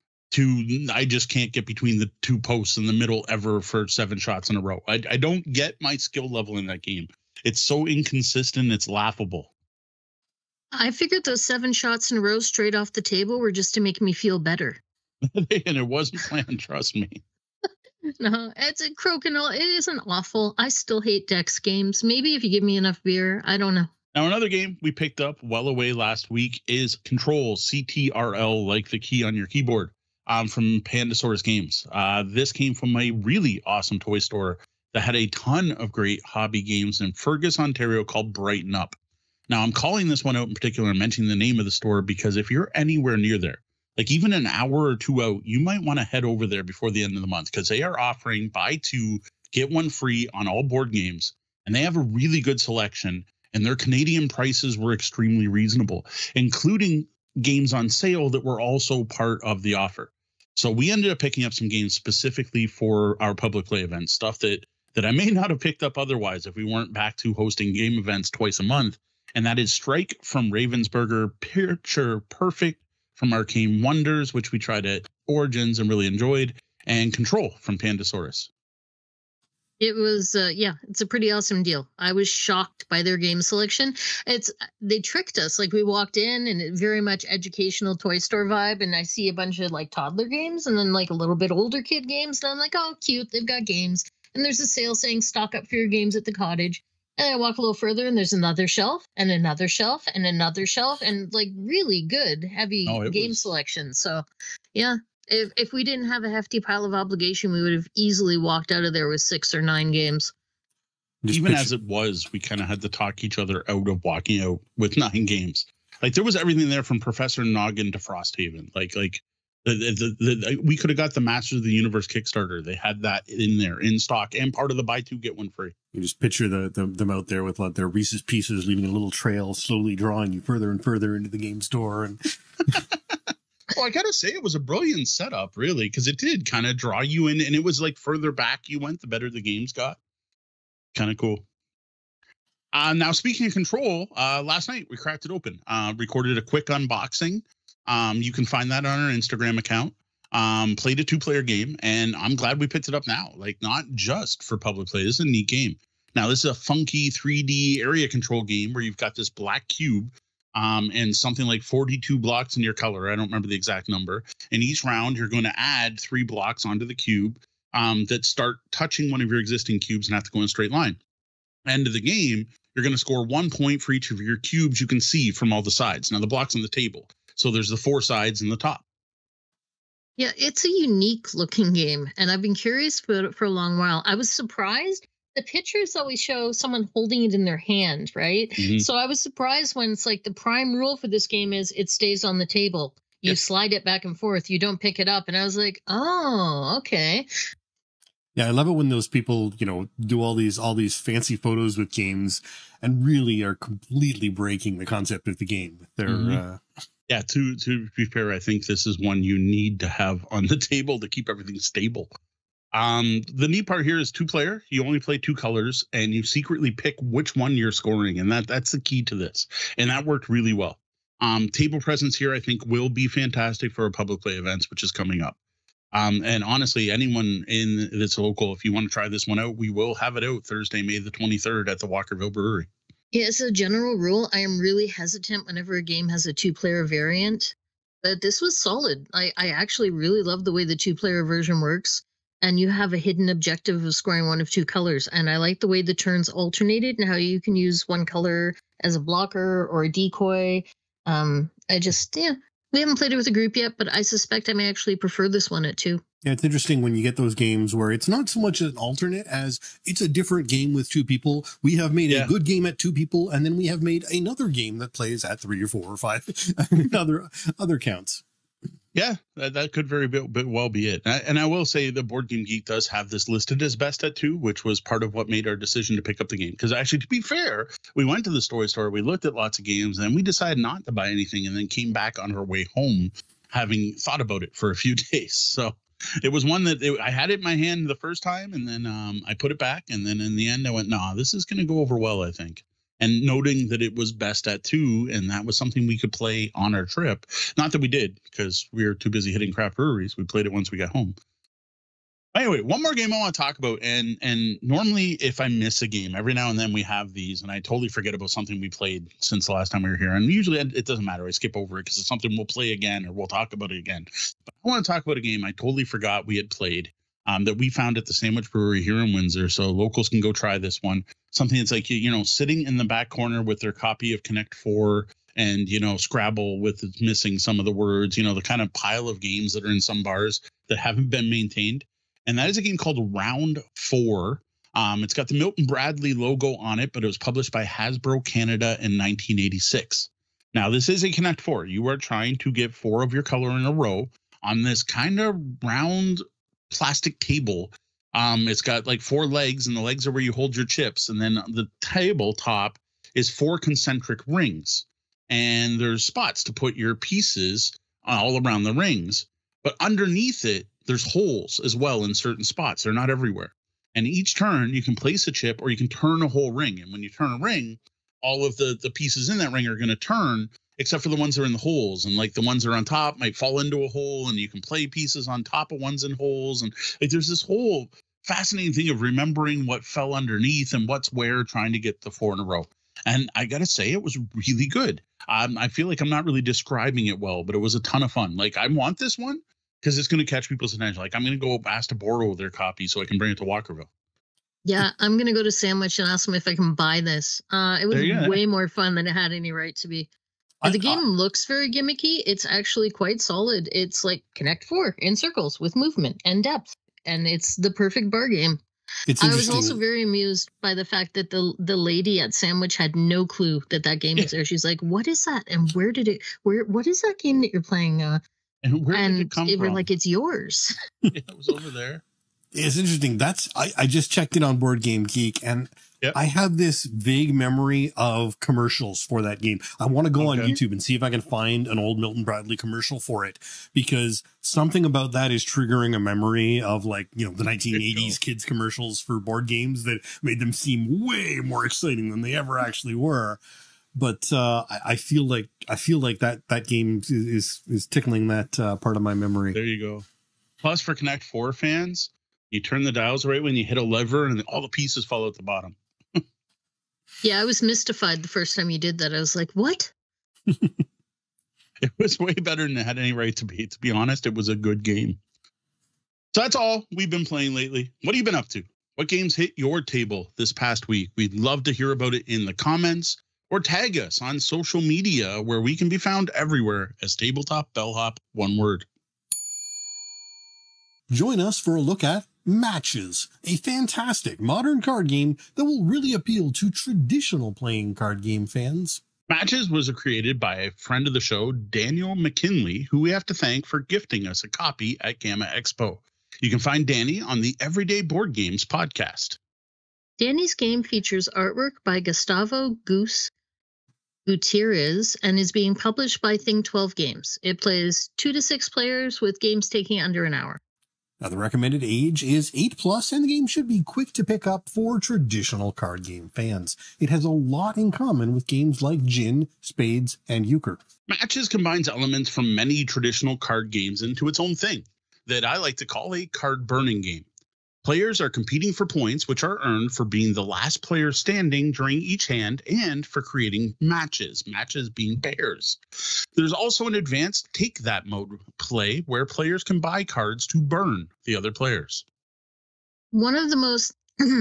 I just can't get between the two posts in the middle ever for 7 shots in a row. I don't get my skill level in that game. It's so inconsistent. It's laughable. I figured those 7 shots in a row straight off the table were just to make me feel better. And it wasn't planned, trust me. No, it's a crokinole. It isn't awful. I still hate Dex games. Maybe if you give me enough beer, I don't know. Now, another game we picked up well away last week is Control, CTRL, like the key on your keyboard, from Pandasaurus Games. This came from a really awesome toy store that had a ton of great hobby games in Fergus, Ontario, called Brighten Up. Now, I'm calling this one out in particular and mentioning the name of the store because if you're anywhere near there, like even an hour or two out, you might want to head over there before the end of the month because they are offering buy 2, get 1 free on all board games. And they have a really good selection, and their Canadian prices were extremely reasonable, including games on sale that were also part of the offer. So we ended up picking up some games specifically for our public play events, stuff that I may not have picked up otherwise if we weren't back to hosting game events twice a month. And that is Strike from Ravensburger, Picture Perfect from Arcane Wonders, which we tried at Origins and really enjoyed, and Control from Pandasaurus. It was, it's a pretty awesome deal. I was shocked by their game selection. They tricked us. Like we walked in and it very much educational toy store vibe. And I see a bunch of like toddler games and then like a little bit older kid games. And I'm like, oh, cute. They've got games. And there's a sale saying stock up for your games at the cottage. And I walk a little further and there's another shelf and another shelf and another shelf and like really good, heavy game selection. So, yeah. If we didn't have a hefty pile of obligation, we would have easily walked out of there with 6 or 9 games. Even as it was, we kind of had to talk each other out of walking out with 9 games. Like there was everything there from Professor Noggin to Frosthaven. Like we could have got the Masters of the Universe Kickstarter. They had that in there in stock and part of the buy 2 get 1 free. You just picture them out there with their Reese's Pieces, leaving a little trail, slowly drawing you further and further into the game store. And well, I gotta say it was a brilliant setup, really, because it did kind of draw you in, and it was like further back you went, the better the games got. Kind of cool. Now, speaking of Control, last night we cracked it open, recorded a quick unboxing. You can find that on our Instagram account. Played a 2-player game, and I'm glad we picked it up now. Like, not just for public play. This is a neat game. Now, this is a funky 3D area control game where you've got this black cube and something like 42 blocks in your color. I don't remember the exact number. And each round, you're going to add 3 blocks onto the cube that start touching one of your existing cubes and have to go in a straight line. End of the game, you're going to score 1 point for each of your cubes you can see from all the sides. Now, the block's on the table. So there's the 4 sides and the top. Yeah, it's a unique looking game. And I've been curious about it for a long while. I was surprised. The pictures always show someone holding it in their hand, right? Mm-hmm. So I was surprised when it's like the prime rule for this game is it stays on the table. You slide it back and forth. You don't pick it up. And I was like, oh, okay. Yeah, I love it when those people, do all these fancy photos with games and really are completely breaking the concept of the game. They're yeah, to be fair, I think this is one you need to have on the table to keep everything stable. The neat part here is 2-player. You only play 2 colors, and you secretly pick which one you're scoring, and that's the key to this. And that worked really well. Table presence here, I think, will be fantastic for our public play events, which is coming up. And honestly, anyone in that's local, if you want to try this one out, we will have it out Thursday, May the 23rd at the Walkerville Brewery. Yeah, as a general rule, I am really hesitant whenever a game has a 2-player variant, but this was solid. I actually really love the way the 2-player version works, and you have a hidden objective of scoring one of 2 colors, and I like the way the turns alternated and how you can use one color as a blocker or a decoy. We haven't played it with a group yet, but I suspect I may actually prefer this one at 2. Yeah, it's interesting when you get those games where it's not so much an alternate as it's a different game with 2 people. We have made a good game at 2 people, and then we have made another game that plays at 3 or 4 or 5 other counts. Yeah, that could very well be it. And I will say the Board Game Geek does have this listed as best at 2, which was part of what made our decision to pick up the game. Because actually, to be fair, we went to the toy store, we looked at lots of games, and we decided not to buy anything, and then came back on our way home having thought about it for a few days. So it was one that I had it in my hand the first time, and then I put it back, and then in the end I went, nah, this is going to go over well, I think. And noting that it was best at 2, and that was something we could play on our trip. Not that we did, because we were too busy hitting craft breweries. We played it once we got home. Anyway, one more game I want to talk about, and normally if I miss a game, every now and then we have these, and I totally forget about something we played since the last time we were here. And usually it doesn't matter. I skip over it because it's something we'll play again, or we'll talk about it again. But I want to talk about a game I totally forgot we had played. That we found at the Sandwich Brewery here in Windsor. So locals can go try this one. Something that's like, sitting in the back corner with their copy of Connect 4 and, Scrabble with missing some of the words, the kind of pile of games that are in some bars that haven't been maintained. And that is a game called Round 4. It's got the Milton Bradley logo on it, but it was published by Hasbro Canada in 1986. Now, this is a Connect 4. You are trying to get 4 of your color in a row on this kind of round plastic table. It's got like 4 legs, and the legs are where you hold your chips, and then the tabletop is 4 concentric rings, and there's spots to put your pieces all around the rings, but underneath it there's holes as well in certain spots. They're not everywhere, and each turn you can place a chip or you can turn a whole ring, and when you turn a ring, all of the pieces in that ring are going to turn, except for the ones that are in the holes. And like the ones that are on top might fall into a hole, and you can play pieces on top of ones in holes. And like there's this whole fascinating thing of remembering what fell underneath and what's where, trying to get the 4 in a row. And I got to say, it was really good. I feel like I'm not really describing it well, but it was a ton of fun. Like, I want this one because it's going to catch people's attention. Like, I'm going to go ask to borrow their copy so I can bring it to Walkerville. Yeah, I'm going to go to Sandwich and ask them if I can buy this. It was way more fun than it had any right to be. The game looks very gimmicky. It's actually quite solid. It's like Connect 4 in circles with movement and depth, and it's the perfect bar game. I was also very amused by the fact that the lady at Sandwich had no clue that game was there. She's like, "What is that? And what is that game that you're playing?" And where did it come from? We're like, "It's yours." Yeah, it was over there. It's interesting. I just checked it on Board Game Geek, and I have this vague memory of commercials for that game. I want to go on YouTube and see if I can find an old Milton Bradley commercial for it, because something about that is triggering a memory of, like, the 1980s kids commercials for board games that made them seem way more exciting than they ever actually were. But I feel like that game is tickling that part of my memory. There you go. Plus, for Connect 4 fans, you turn the dials right when you hit a lever, and all the pieces fall out the bottom. Yeah, I was mystified the first time you did that. I was like, what? It was way better than it had any right to be. To be honest, it was a good game. So that's all we've been playing lately. What have you been up to? What games hit your table this past week? We'd love to hear about it in the comments, or tag us on social media, where we can be found everywhere as Tabletop Bellhop, one word. Join us for a look at Matches, a fantastic modern card game that will really appeal to traditional playing card game fans. Matches was created by a friend of the show, Daniel McKinley, who we have to thank for gifting us a copy at Gamma Expo. You can find Danny on the Everyday Board Games podcast. Danny's game features artwork by Gustavo Gutierrez and is being published by Thing 12 Games. It plays 2 to 6 players with games taking under an hour. Now, the recommended age is 8+, and the game should be quick to pick up for traditional card game fans. It has a lot in common with games like Gin, Spades, and Euchre. Matches combines elements from many traditional card games into its own thing that I like to call a card burning game. Players are competing for points, which are earned for being the last player standing during each hand and for creating matches being pairs. There's also an advanced take that mode play where players can buy cards to burn the other players. One of the most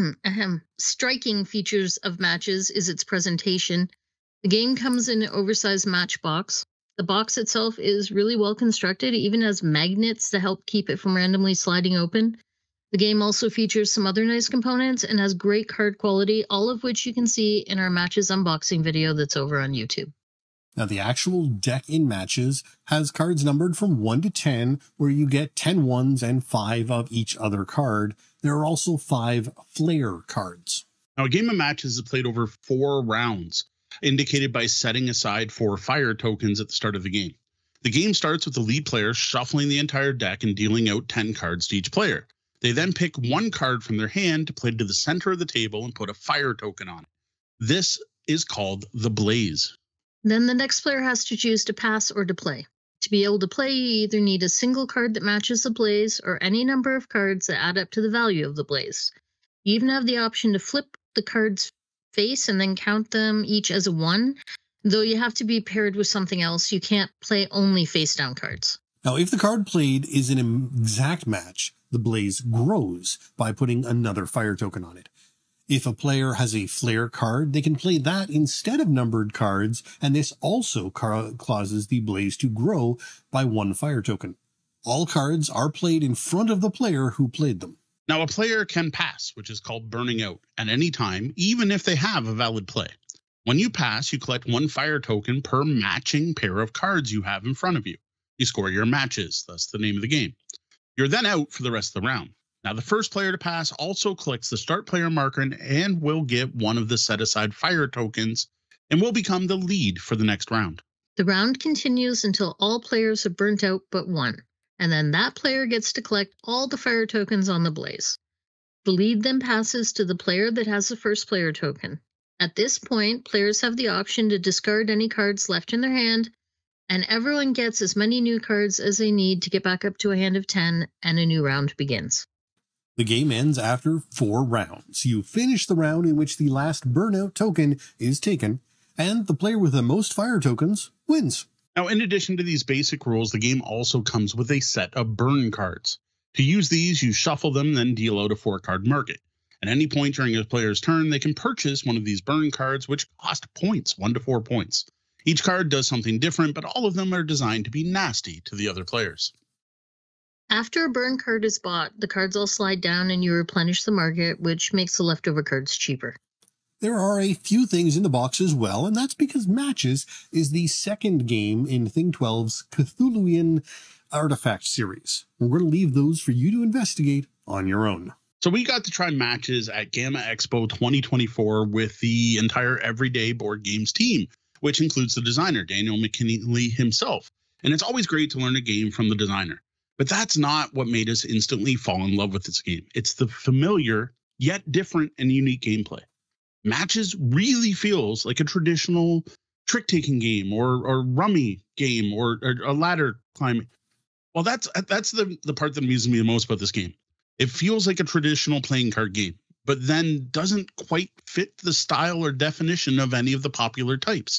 striking features of Matches is its presentation. The game comes in an oversized match box. The box itself is really well constructed, it even has magnets to help keep it from randomly sliding open. The game also features some other nice components and has great card quality, all of which you can see in our Matches unboxing video that's over on YouTube. Now, the actual deck in Matches has cards numbered from 1 to 10, where you get 10 ones and 5 of each other card. There are also 5 flair cards. Now, a game of Matches is played over 4 rounds, indicated by setting aside 4 fire tokens at the start of the game. The game starts with the lead player shuffling the entire deck and dealing out 10 cards to each player. They then pick 1 card from their hand to play to the center of the table and put a fire token on it. This is called the Blaze. Then the next player has to choose to pass or to play. To be able to play, you either need a single card that matches the Blaze or any number of cards that add up to the value of the Blaze. You even have the option to flip the card's face and then count them each as a 1, though you have to be paired with something else. You can't play only face-down cards. Now, if the card played is an exact match, the Blaze grows by putting another fire token on it. If a player has a flair card, they can play that instead of numbered cards, and this also causes the Blaze to grow by 1 fire token. All cards are played in front of the player who played them. Now, a player can pass, which is called burning out, at any time, even if they have a valid play. When you pass, you collect 1 fire token per matching pair of cards you have in front of you. You score your matches, that's the name of the game. You're then out for the rest of the round. Now, the first player to pass also collects the start player marker and will get 1 of the set-aside fire tokens and will become the lead for the next round. The round continues until all players have burnt out but 1, and then that player gets to collect all the fire tokens on the Blaze. The lead then passes to the player that has the first player token. At this point, players have the option to discard any cards left in their hand, and everyone gets as many new cards as they need to get back up to a hand of 10, and a new round begins. The game ends after 4 rounds. You finish the round in which the last burnout token is taken, and the player with the most fire tokens wins. Now, in addition to these basic rules, the game also comes with a set of burn cards. To use these, you shuffle them, then deal out a 4-card market. At any point during a player's turn, they can purchase one of these burn cards, which cost points, 1 to 4 points. Each card does something different, but all of them are designed to be nasty to the other players. After a burn card is bought, the cards all slide down and you replenish the market, which makes the leftover cards cheaper. There are a few things in the box as well, and that's because Matches is the second game in Thing 12's Cthulhuian Artifact series. We're going to leave those for you to investigate on your own. So we got to try Matches at Gamma Expo 2024 with the entire Everyday Board Games team, which includes the designer, Daniel McKinley himself. And it's always great to learn a game from the designer. But that's not what made us instantly fall in love with this game. It's the familiar, yet different and unique gameplay. Matches really feels like a traditional trick-taking game or rummy game or a ladder climbing. Well, that's the part that amuses me the most about this game. It feels like a traditional playing card game, but then doesn't quite fit the style or definition of any of the popular types.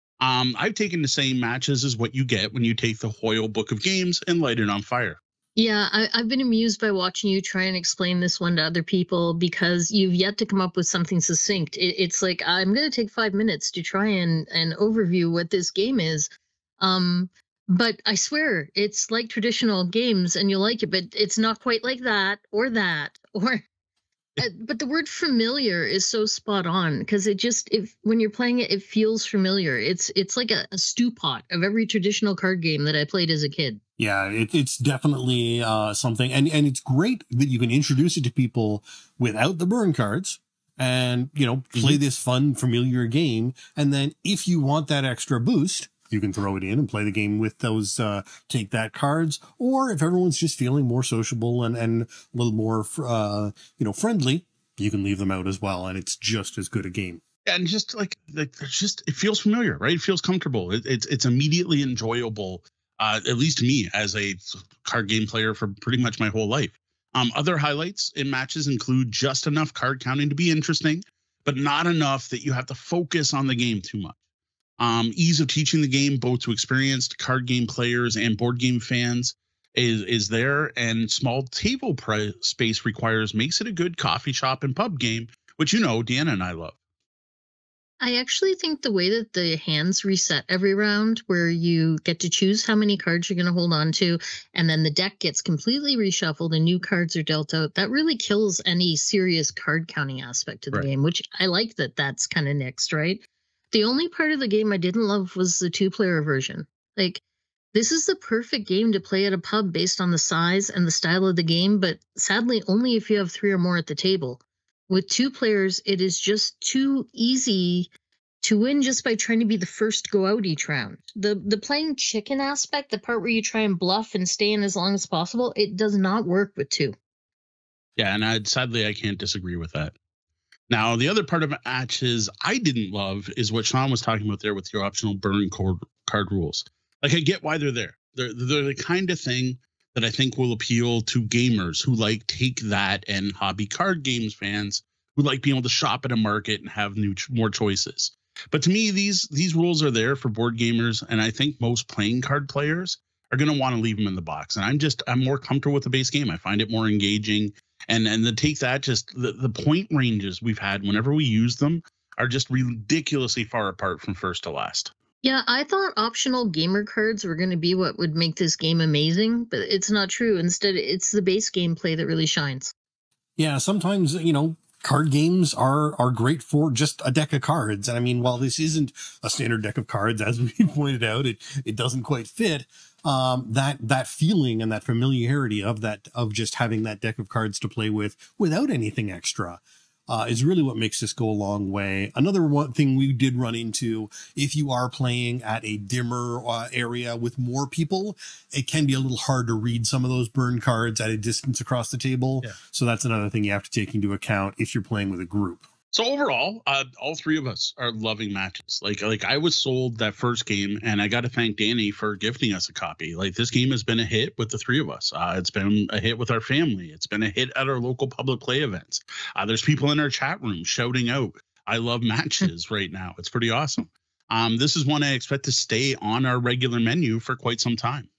I've taken the same Matches as what you get when you take the Hoyle Book of Games and light it on fire. Yeah, I've been amused by watching you try and explain this one to other people because you've yet to come up with something succinct. It's like, I'm going to take 5 minutes to try and overview what this game is. But I swear, it's like traditional games and you like it, but it's not quite like that. But the word familiar is so spot on because when you're playing it, it feels familiar. It's like a stew pot of every traditional card game that I played as a kid. Yeah, it's definitely something. And it's great that you can introduce it to people without the burn cards and, play this fun, familiar game. And then if you want that extra boost, you can throw it in and play the game with those take that cards. Or if everyone's just feeling more sociable and a little more, friendly, you can leave them out as well. And it's just as good a game. And just like just it feels familiar, right? It feels comfortable. It's immediately enjoyable. At least to me as a card game player for pretty much my whole life. Other highlights in matches include just enough card counting to be interesting, but not enough that you have to focus on the game too much. Ease of teaching the game, both to experienced card game players and board game fans, is there. And small table space makes it a good coffee shop and pub game, which Deanna and I love. I actually think the way that the hands reset every round, where you get to choose how many cards you're going to hold on to, and then the deck gets completely reshuffled and new cards are dealt out, that really kills any serious card counting aspect of the game, which I like that that's kind of nixed, right? The only part of the game I didn't love was the 2-player version. Like, this is the perfect game to play at a pub based on the size and the style of the game, but sadly only if you have 3 or more at the table. With 2 players, it is just too easy to win just by trying to be the first to go out each round. The playing chicken aspect, the part where you try and bluff and stay in as long as possible, it does not work with 2. Yeah, and sadly I can't disagree with that. Now, the other part of matches I didn't love is what Sean was talking about there with your optional burn card rules. Like, I get why they're there. They're the kind of thing that I think will appeal to gamers who like take that, and hobby card games fans who like being able to shop at a market and have more choices. But to me, these rules are there for board gamers, and I think most playing card players are going to want to leave them in the box. And I'm more comfortable with the base game. I find it more engaging. And to take that, just the point ranges we've had whenever we use them are just ridiculously far apart from first to last. Yeah, I thought optional gamer cards were going to be what would make this game amazing, but it's not true. Instead, it's the base gameplay that really shines. Yeah, sometimes, card games are great for just a deck of cards. And I mean, while this isn't a standard deck of cards, as we pointed out, it doesn't quite fit. That feeling and that familiarity of just having that deck of cards to play with without anything extra is really what makes this go a long way. Another one thing we did run into, if you are playing at a dimmer area with more people, it can be a little hard to read some of those burn cards at a distance across the table. Yeah. So that's another thing you have to take into account if you're playing with a group. So overall, all 3 of us are loving matches. Like I was sold that first game, and I got to thank Danny for gifting us a copy. Like, this game has been a hit with the 3 of us. It's been a hit with our family. It's been a hit at our local public play events. There's people in our chat room shouting out, "I love matches" right now. It's pretty awesome. This is one I expect to stay on our regular menu for quite some time.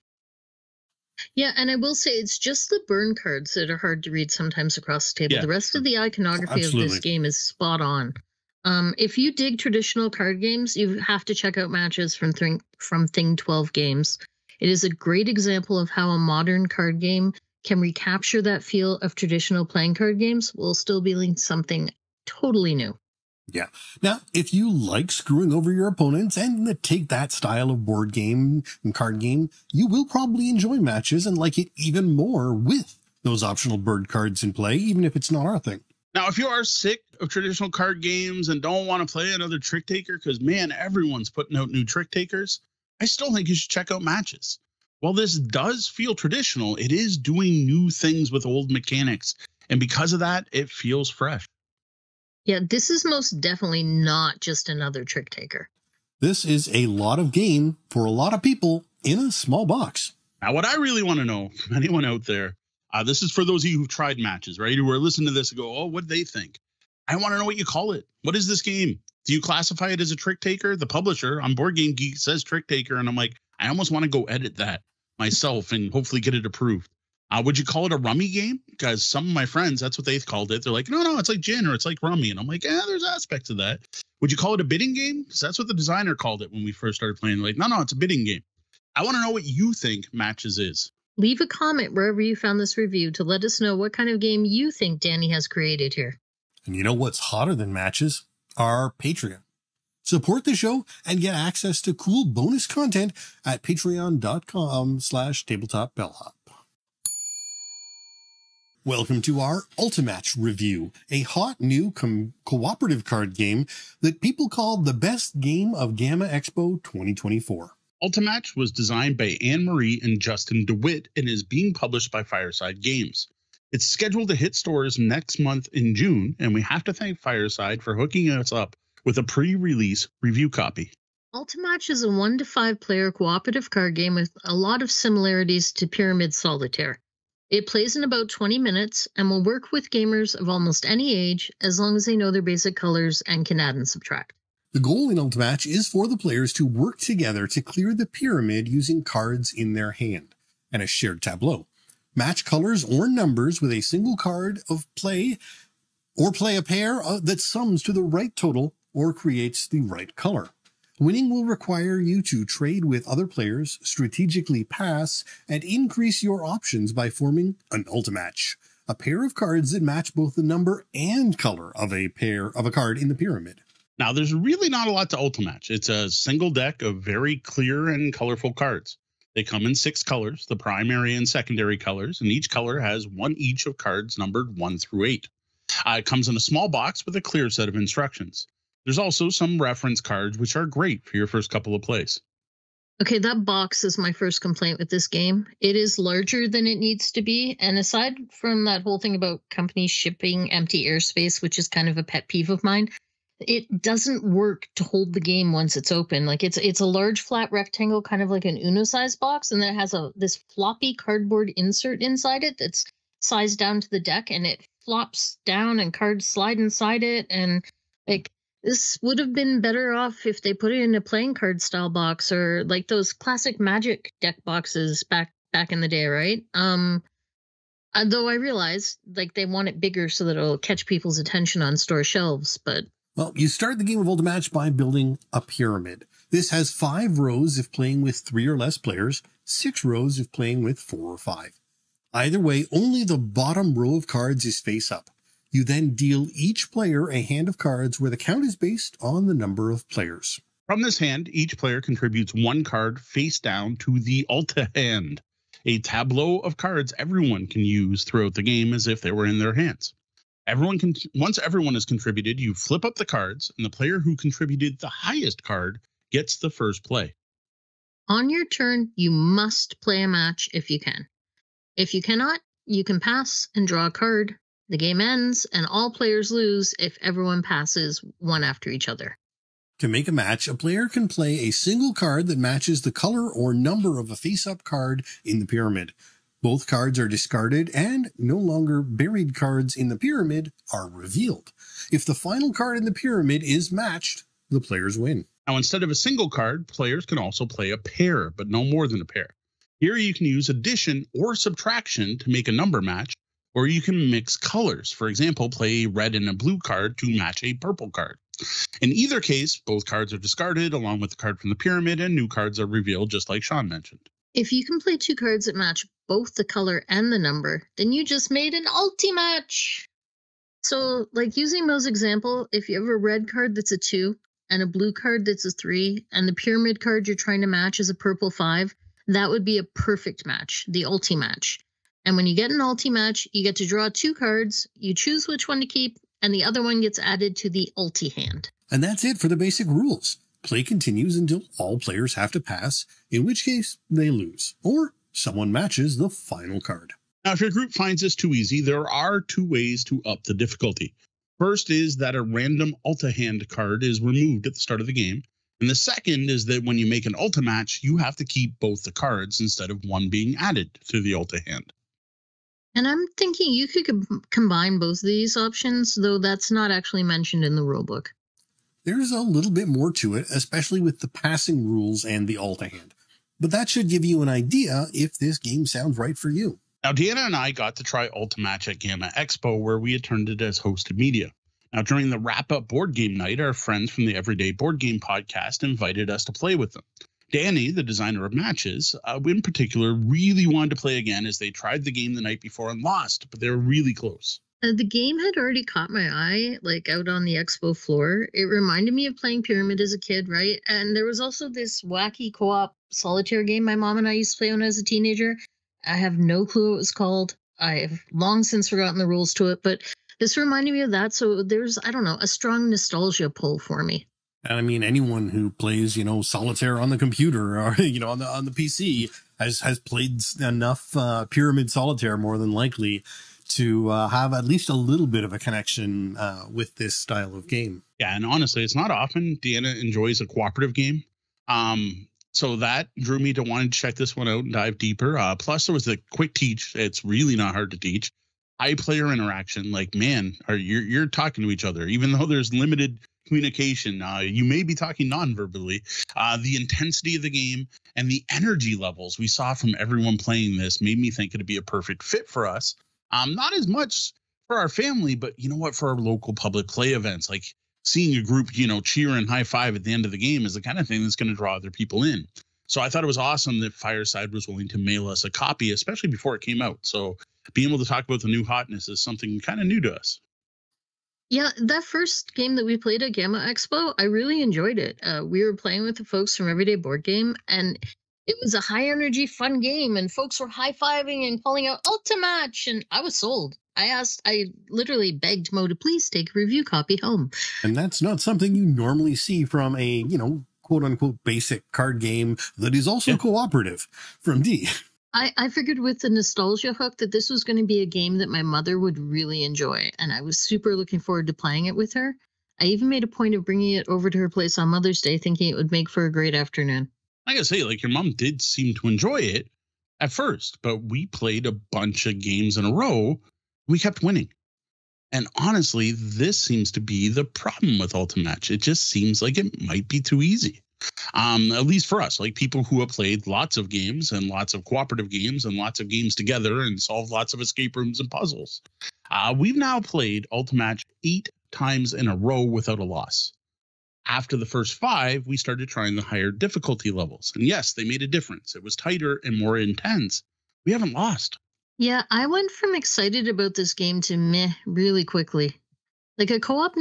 Yeah, and I will say it's just the burn cards that are hard to read sometimes across the table. Yeah. The rest of the iconography of this game is spot on. If you dig traditional card games, you have to check out matches from Thing 12 Games. It is a great example of how a modern card game can recapture that feel of traditional playing card games while still being something totally new. Yeah. Now, if you like screwing over your opponents and take that style of board game and card game, you will probably enjoy matches and like it even more with those optional bird cards in play, even if it's not our thing. Now, if you are sick of traditional card games and don't want to play another trick taker, because, man, everyone's putting out new trick takers, I still think you should check out matches. While this does feel traditional, it is doing new things with old mechanics. And because of that, it feels fresh. Yeah, this is most definitely not just another trick taker. This is a lot of game for a lot of people in a small box. Now, what I really want to know from anyone out there, this is for those of you who've tried matches, right? Who are listening to this and go, "Oh, what do they think?" I want to know what you call it. What is this game? Do you classify it as a trick taker? The publisher on Board Game Geek says trick taker, and I'm like, I almost want to go edit that myself and hopefully get it approved. Would you call it a rummy game? Because some of my friends, that's what they called it. They're like, no, it's like gin or it's like rummy. And I'm like, there's aspects of that. Would you call it a bidding game? Because that's what the designer called it when we first started playing. Like, no, it's a bidding game. I want to know what you think matches is. Leave a comment wherever you found this review to let us know what kind of game you think Danny has created here. And you know what's hotter than matches? Our Patreon. Support the show and get access to cool bonus content at patreon.com/tabletop bellhop. Welcome to our Ultimatch review, a hot new cooperative card game that people call the best game of Gamma Expo 2024. Ultimatch was designed by Anne-Marie and Justin DeWitt and is being published by Fireside Games. It's scheduled to hit stores next month in June, and we have to thank Fireside for hooking us up with a pre-release review copy. Ultimatch is a 1 to 5 player cooperative card game with a lot of similarities to Pyramid Solitaire. It plays in about 20 minutes and will work with gamers of almost any age as long as they know their basic colors and can add and subtract. The goal in Ultimatch is for the players to work together to clear the pyramid using cards in their hand and a shared tableau. Match colors or numbers with a single card of play, or play a pair that sums to the right total or creates the right color. Winning will require you to trade with other players, strategically pass, and increase your options by forming an Ultimatch, a pair of cards that match both the number and color of a card in the pyramid. Now, there's really not a lot to Ultimatch. It's a single deck of very clear and colorful cards. They come in 6 colors, the primary and secondary colors, and each color has one each of cards numbered 1 through 8. It comes in a small box with a clear set of instructions. There's also some reference cards, which are great for your first couple of plays. Okay, that box is my first complaint with this game. It is larger than it needs to be, and aside from that whole thing about companies shipping empty airspace, which is kind of a pet peeve of mine, it doesn't work to hold the game once it's open. Like it's a large flat rectangle, kind of like an Uno size box, and then it has this floppy cardboard insert inside it that's sized down to the deck, and it flops down and cards slide inside it. And like this would have been better off if they put it in a playing card style box, or like those classic Magic deck boxes back in the day, right? Though I realize like they want it bigger so that it'll catch people's attention on store shelves, but. Well, you start the game of Ultimatch by building a pyramid. This has 5 rows if playing with 3 or less players, 6 rows if playing with 4 or 5. Either way, only the bottom row of cards is face up. You then deal each player a hand of cards where the count is based on the number of players. From this hand, each player contributes 1 card face down to the Ulta hand, a tableau of cards everyone can use throughout the game as if they were in their hands. Once everyone has contributed, you flip up the cards, and the player who contributed the highest card gets the first play. On your turn, you must play a match if you can. If you cannot, you can pass and draw a card. The game ends, and all players lose if everyone passes one after each other. To make a match, a player can play a single card that matches the color or number of a face-up card in the pyramid. Both cards are discarded, and no longer buried cards in the pyramid are revealed. If the final card in the pyramid is matched, the players win. Now, instead of a single card, players can also play a pair, but no more than a pair. Here you can use addition or subtraction to make a number match, or you can mix colors. For example, play a red and a blue card to match a purple card. In either case, both cards are discarded along with the card from the pyramid, and new cards are revealed, just like Sean mentioned. If you can play 2 cards that match both the color and the number, then you just made an Ultimatch. So, like using Mo's example, if you have a red card that's a 2 and a blue card that's a 3, and the pyramid card you're trying to match is a purple 5, that would be a perfect match, the Ultimatch. And when you get an Ultimatch, you get to draw 2 cards, you choose which one to keep, and the other one gets added to the Ulti hand. And that's it for the basic rules. Play continues until all players have to pass, in which case they lose, or someone matches the final card. Now, if your group finds this too easy, there are 2 ways to up the difficulty. First is that a random Ulta hand card is removed at the start of the game. And the second is that when you make an Ultimatch, you have to keep both the cards instead of one being added to the Ulta hand. And I'm thinking you could combine both of these options, though that's not actually mentioned in the rulebook. There's a little bit more to it, especially with the passing rules and the Ulta hand. But that should give you an idea if this game sounds right for you. Now, Deanna and I got to try Ultimatch at Gamma Expo, where we attended as hosted media. Now, during the wrap-up board game night, our friends from the Everyday Board Game Podcast invited us to play with them. Danny, the designer of matches, in particular, really wanted to play again as they tried the game the night before and lost, but they were really close. The game had already caught my eye, like out on the expo floor. It reminded me of playing Pyramid as a kid, right? And there was also this wacky co-op solitaire game my mom and I used to play when I was a teenager. I have no clue what it was called. I have long since forgotten the rules to it, but this reminded me of that. So there's, I don't know, a strong nostalgia pull for me. And I mean, anyone who plays, solitaire on the computer or, on the PC has played enough pyramid solitaire more than likely to have at least a little bit of a connection with this style of game. Yeah, and honestly, it's not often Deanna enjoys a cooperative game. So that drew me to wanting to check this one out and dive deeper. Plus, there was a quick teach. It's really not hard to teach. High player interaction, like, man, you're talking to each other, even though there's limited communication. You may be talking non-verbally. The intensity of the game and the energy levels we saw from everyone playing this made me think it'd be a perfect fit for us. Not as much for our family, but you know what, for our local public play events, like seeing a group, cheer and high five at the end of the game is the kind of thing that's going to draw other people in. So I thought it was awesome that Fireside was willing to mail us a copy, especially before it came out. So being able to talk about the new hotness is something kind of new to us. Yeah, that first game that we played at Gamma Expo, I really enjoyed it. We were playing with the folks from Everyday Board Game, and it was a high energy, fun game, and folks were high-fiving and calling out Ultimatch, and I was sold. I literally begged Mo to please take a review copy home. And that's not something you normally see from a, quote unquote basic card game that is also cooperative from D. I figured with the nostalgia hook that this was going to be a game that my mother would really enjoy, and I was super looking forward to playing it with her. I even made a point of bringing it over to her place on Mother's Day, thinking it would make for a great afternoon. I gotta say, like, your mom did seem to enjoy it at first, but we played a bunch of games in a row. We kept winning. And honestly, this seems to be the problem with Ultimatch. It just seems like it might be too easy. At least for us, like people who have played lots of games and lots of cooperative games and lots of games together and solved lots of escape rooms and puzzles. We've now played Ultimatch 8 times in a row without a loss. After the first 5, we started trying the higher difficulty levels. And yes, they made a difference. It was tighter and more intense. We haven't lost. Yeah, I went from excited about this game to meh really quickly. Like a co-op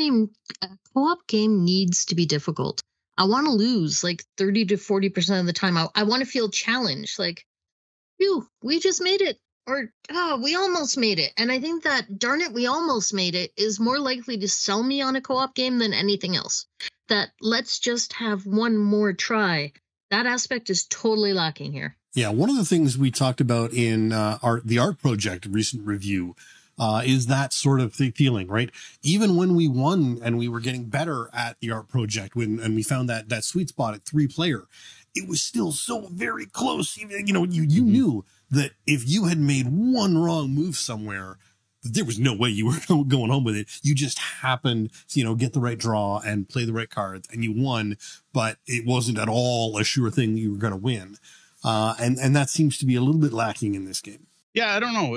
game needs to be difficult. I want to lose like 30 to 40% of the time. I want to feel challenged. Like, phew, we just made it. Or, we almost made it. And I think that, darn it, we almost made it is more likely to sell me on a co-op game than anything else. That let's just have one more try. That aspect is totally lacking here. Yeah, one of the things we talked about in the Art Project recent review is that sort of feeling, right? Even when we won and we were getting better at the Art Project, and we found that sweet spot at 3-player, it was still so very close. Even, you knew that if you had made one wrong move somewhere, there was no way you were going home with it. You just happened to, get the right draw and play the right cards, and you won, but it wasn't at all a sure thing that you were going to win. And that seems to be a little bit lacking in this game. Yeah, I don't know.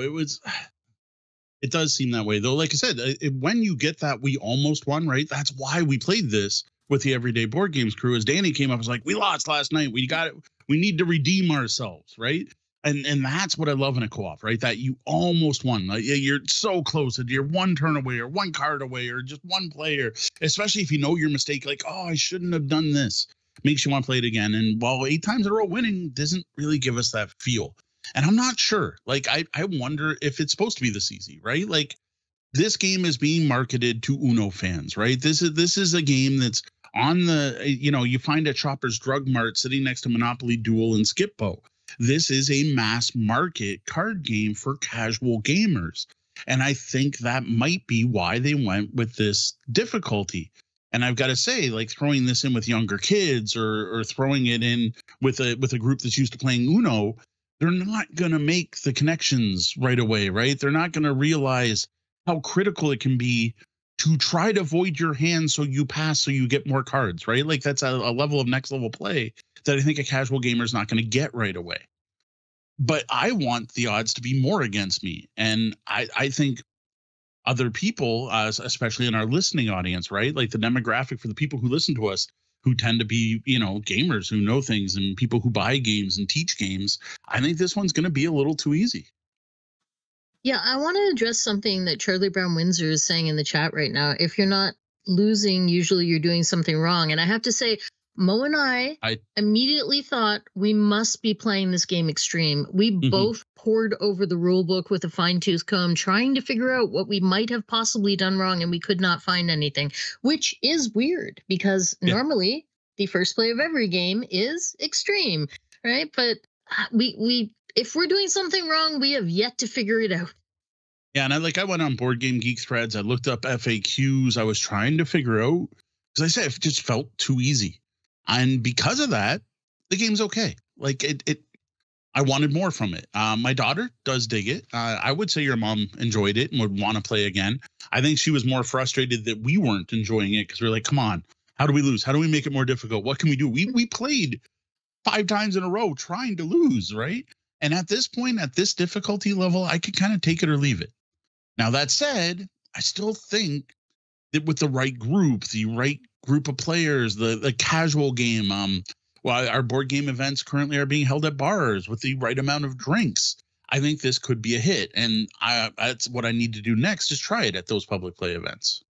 It does seem that way, though. Like I said, when you get that we almost won, right? That's why we played this with the Everyday Board Games crew. As Danny came up, was like, we lost last night. We got it. We need to redeem ourselves, right? And that's what I love in a co-op, right? That you almost won. Like, you're so close. You're one turn away or one card away or just one player, especially if you know your mistake. Like, oh, I shouldn't have done this. Makes you want to play it again. And while 8 times in a row winning doesn't really give us that feel. And I'm not sure. Like, I wonder if it's supposed to be this easy, right? Like, this game is being marketed to Uno fans, right? This is a game that's on the, you find at Shoppers Drug Mart sitting next to Monopoly Duel and Skip-Bo. This is a mass market card game for casual gamers. And I think that might be why they went with this difficulty. And I've got to say, like, throwing this in with younger kids or throwing it in with a group that's used to playing Uno, they're not going to make the connections right away, right? They're not going to realize how critical it can be to try to avoid your hand so you pass so you get more cards, right? Like, that's a level of next level play that I think a casual gamer is not going to get right away. But I want the odds to be more against me. And I think other people, especially in our listening audience, right? Like the demographic for the people who listen to us, who tend to be, gamers who know things and people who buy games and teach games. I think this one's going to be a little too easy. Yeah, I want to address something that Charlie Brown Windsor is saying in the chat right now. If you're not losing, usually you're doing something wrong. And I have to say, Mo and I immediately thought we must be playing this game extreme. We both pored over the rule book with a fine-tooth comb, trying to figure out what we might have possibly done wrong, and we could not find anything, which is weird because normally the first play of every game is extreme, right? But we if we're doing something wrong, we have yet to figure it out. Yeah, and I went on Board Game Geek threads. I looked up FAQs. I was trying to figure out, because I said it just felt too easy. And because of that, the game's okay. Like I wanted more from it. My daughter does dig it. I would say your mom enjoyed it and would want to play again. I think she was more frustrated that we weren't enjoying it because we're like, come on, how do we lose? How do we make it more difficult? What can we do? We played 5 times in a row trying to lose, right? And at this point, at this difficulty level, I could kind of take it or leave it. Now, that said, I still think that with the right group of players, the casual game, well, our board game events currently are being held at bars with the right amount of drinks. I think this could be a hit. And that's what I need to do next, is try it at those public play events.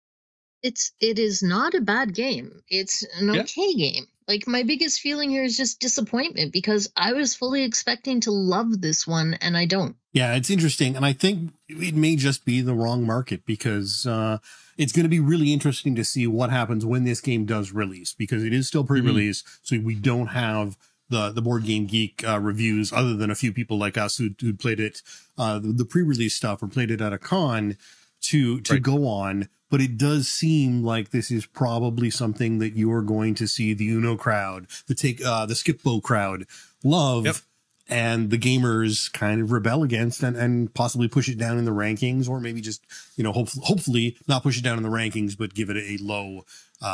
It is not a bad game. It's an okay game. Like, my biggest feeling here is just disappointment because I was fully expecting to love this one and I don't. Yeah, it's interesting. And I think it may just be the wrong market because it's going to be really interesting to see what happens when this game does release, because it is still pre-release. So we don't have the Board Game Geek reviews other than a few people like us who played it, the pre-release stuff, or played it at a con to go on. But it does seem like this is probably something that you're going to see the Uno crowd, the Skipbo crowd love, and the gamers kind of rebel against and possibly push it down in the rankings, or maybe just, hopefully not push it down in the rankings, but give it a low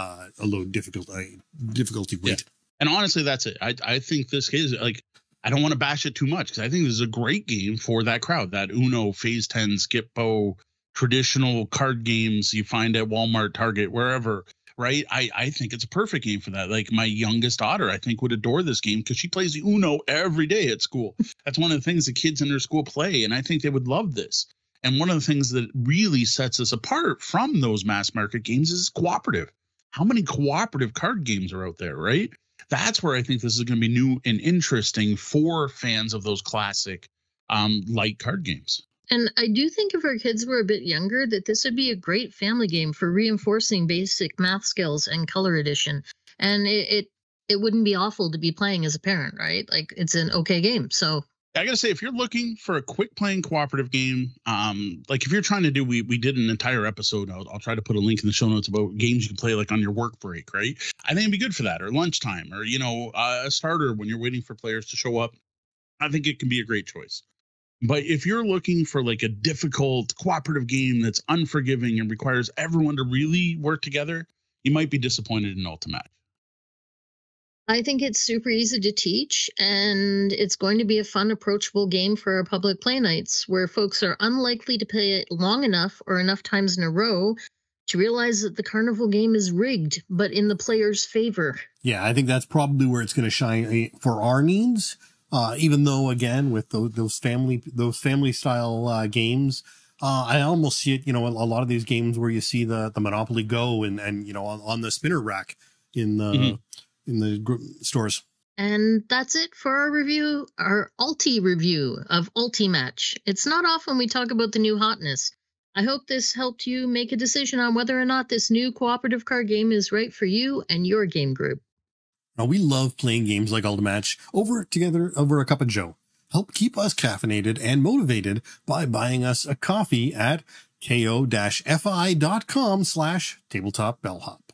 difficulty weight. Yeah. And honestly, that's it. I think this is I don't want to bash it too much because I think this is a great game for that crowd, that Uno, Phase 10, Skipbo, traditional card games you find at Walmart, Target, wherever, right? I think it's a perfect game for that. Like, my youngest daughter, I think, would adore this game because she plays Uno every day at school. That's one of the things the kids in her school play, and I think they would love this. And one of the things that really sets us apart from those mass market games is cooperative. How many cooperative card games are out there, right? That's where I think this is going to be new and interesting for fans of those classic light card games. And I do think if our kids were a bit younger, that this would be a great family game for reinforcing basic math skills and color addition. And it wouldn't be awful to be playing as a parent, right? Like, it's an okay game. So I got to say, if you're looking for a quick playing cooperative game, like if you're trying to do, we did an entire episode. I'll try to put a link in the show notes about games you can play like on your work break, right? I think it'd be good for that, or lunchtime, or, a starter when you're waiting for players to show up. I think it can be a great choice. But if you're looking for like a difficult cooperative game that's unforgiving and requires everyone to really work together, you might be disappointed in Ultimatch. I think it's super easy to teach, and it's going to be a fun, approachable game for our public play nights where folks are unlikely to play it long enough or enough times in a row to realize that the carnival game is rigged, but in the player's favor. Yeah, I think that's probably where it's going to shine for our needs. Even though, again, with those family style games, I almost see it, a lot of these games where you see the Monopoly Go and on the spinner rack in the stores. And that's it for our review, our Ulti review of Ultimatch. It's not often we talk about the new hotness. I hope this helped you make a decision on whether or not this new cooperative card game is right for you and your game group. Now, we love playing games like Ultimatch together over a cup of joe. Help keep us caffeinated and motivated by buying us a coffee at ko-fi.com/tabletop bellhop.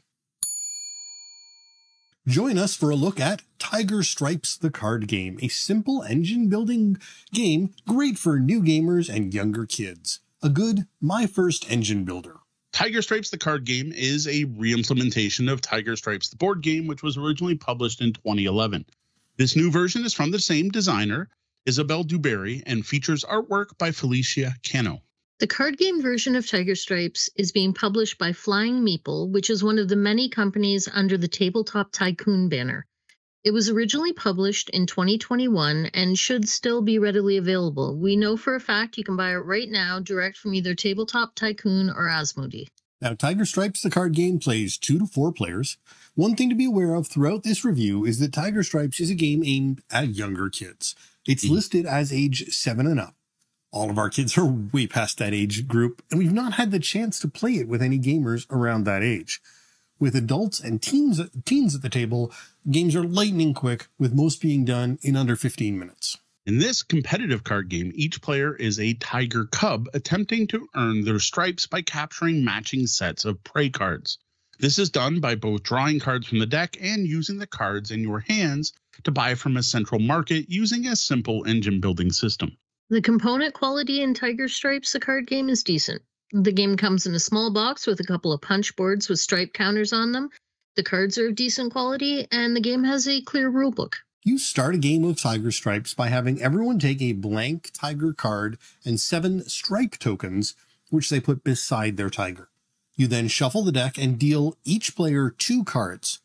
Join us for a look at Tiger Stripes the Card Game, a simple engine building game great for new gamers and younger kids. A good My First Engine Builder. Tiger Stripes the Card Game is a re-implementation of Tiger Stripes the board game, which was originally published in 2011. This new version is from the same designer, Isabelle Duberry, and features artwork by Felicia Cano. The card game version of Tiger Stripes is being published by Flying Meeple, which is one of the many companies under the Tabletop Tycoon banner. It was originally published in 2021 and should still be readily available. We know for a fact you can buy it right now direct from either Tabletop Tycoon or Asmodee. Now, Tiger Stripes, the card game, plays 2 to 4 players. One thing to be aware of throughout this review is that Tiger Stripes is a game aimed at younger kids. It's listed as age 7 and up. All of our kids are way past that age group, and we've not had the chance to play it with any gamers around that age. With adults and teens at the table, games are lightning quick, with most being done in under 15 minutes. In this competitive card game, each player is a tiger cub attempting to earn their stripes by capturing matching sets of prey cards. This is done by both drawing cards from the deck and using the cards in your hands to buy from a central market using a simple engine building system. The component quality in Tiger Stripes, the card game, is decent. The game comes in a small box with a couple of punch boards with stripe counters on them. The cards are of decent quality, and the game has a clear rulebook. You start a game of Tiger Stripes by having everyone take a blank tiger card and 7 stripe tokens, which they put beside their tiger. You then shuffle the deck and deal each player 2 cards.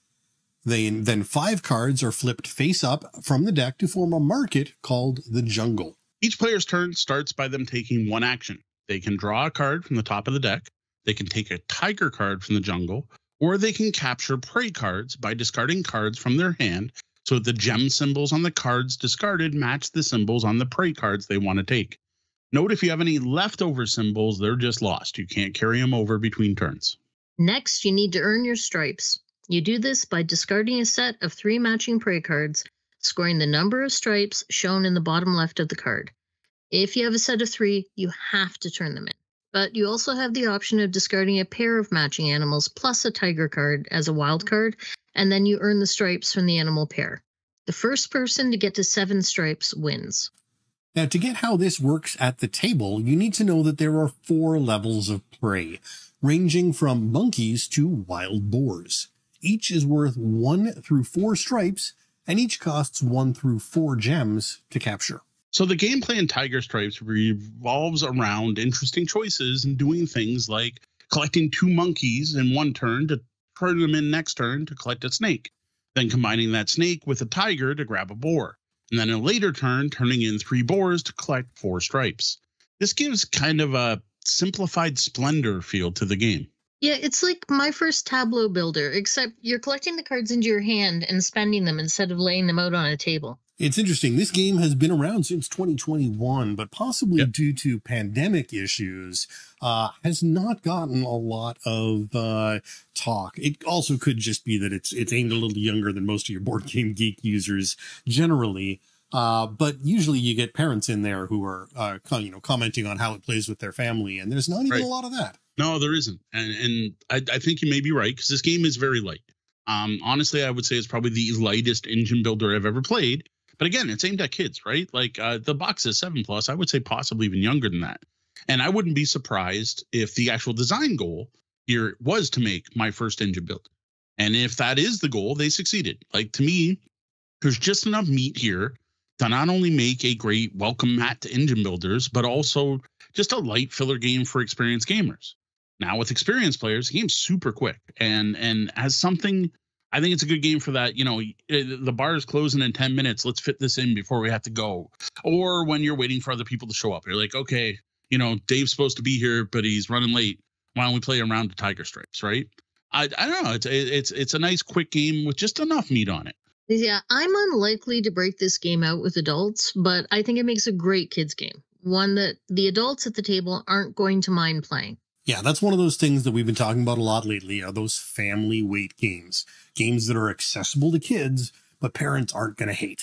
Then 5 cards are flipped face up from the deck to form a market called the jungle. Each player's turn starts by them taking one action. They can draw a card from the top of the deck, they can take a tiger card from the jungle, or they can capture prey cards by discarding cards from their hand so the gem symbols on the cards discarded match the symbols on the prey cards they want to take. Note if you have any leftover symbols, they're just lost. You can't carry them over between turns. Next, you need to earn your stripes. You do this by discarding a set of 3 matching prey cards, scoring the number of stripes shown in the bottom left of the card. If you have a set of 3, you have to turn them in. But you also have the option of discarding a pair of matching animals plus a tiger card as a wild card, and then you earn the stripes from the animal pair. The first person to get to 7 stripes wins. Now, to get how this works at the table, you need to know that there are 4 levels of prey, ranging from monkeys to wild boars. Each is worth 1 through 4 stripes, and each costs 1 through 4 gems to capture. So the gameplay in Tiger Stripes revolves around interesting choices and doing things like collecting 2 monkeys in one turn to turn them in next turn to collect a snake, then combining that snake with a tiger to grab a boar, and then in a later turn turning in 3 boars to collect 4 stripes. This gives kind of a simplified Splendor feel to the game. Yeah, it's like my first tableau builder, except you're collecting the cards into your hand and spending them instead of laying them out on a table. It's interesting. This game has been around since 2021, but possibly due to pandemic issues, has not gotten a lot of talk. It also could just be that it's aimed a little younger than most of your Board Game Geek users generally. But usually you get parents in there who are commenting on how it plays with their family, and there's not even a lot of that. No, there isn't. And I think you may be right, because this game is very light. Honestly, I would say it's probably the lightest engine builder I've ever played. But again, it's aimed at kids, right? Like the box is 7+. I would say possibly even younger than that. And I wouldn't be surprised if the actual design goal here was to make my first engine build. And if that is the goal, they succeeded. Like, to me, there's just enough meat here to not only make a great welcome mat to engine builders, but also just a light filler game for experienced gamers. Now, with experienced players, the game's super quick. And as something, I think it's a good game for that. You know, the bar is closing in 10 minutes. Let's fit this in before we have to go. Or when you're waiting for other people to show up, you're like, okay, you know, Dave's supposed to be here, but he's running late. Why don't we play a round of Tiger Stripes, right? I don't know. It's a nice quick game with just enough meat on it. Yeah, I'm unlikely to break this game out with adults, but I think it makes a great kids game. One that the adults at the table aren't going to mind playing. Yeah, that's one of those things that we've been talking about a lot lately, are those family weight games. Games that are accessible to kids, but parents aren't going to hate.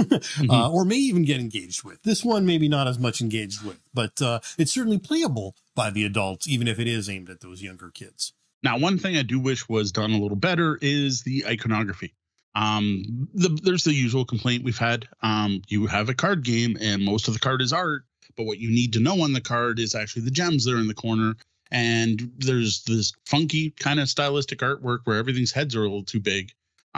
Or may even get engaged with. This one maybe not as much engaged with, but it's certainly playable by the adults, even if it is aimed at those younger kids. Now, one thing I do wish was done a little better is the iconography. There's the usual complaint we've had. You have a card game and most of the card is art, but what you need to know on the card is actually the gems that are in the corner. And there's this funky kind of stylistic artwork where everything's heads are a little too big.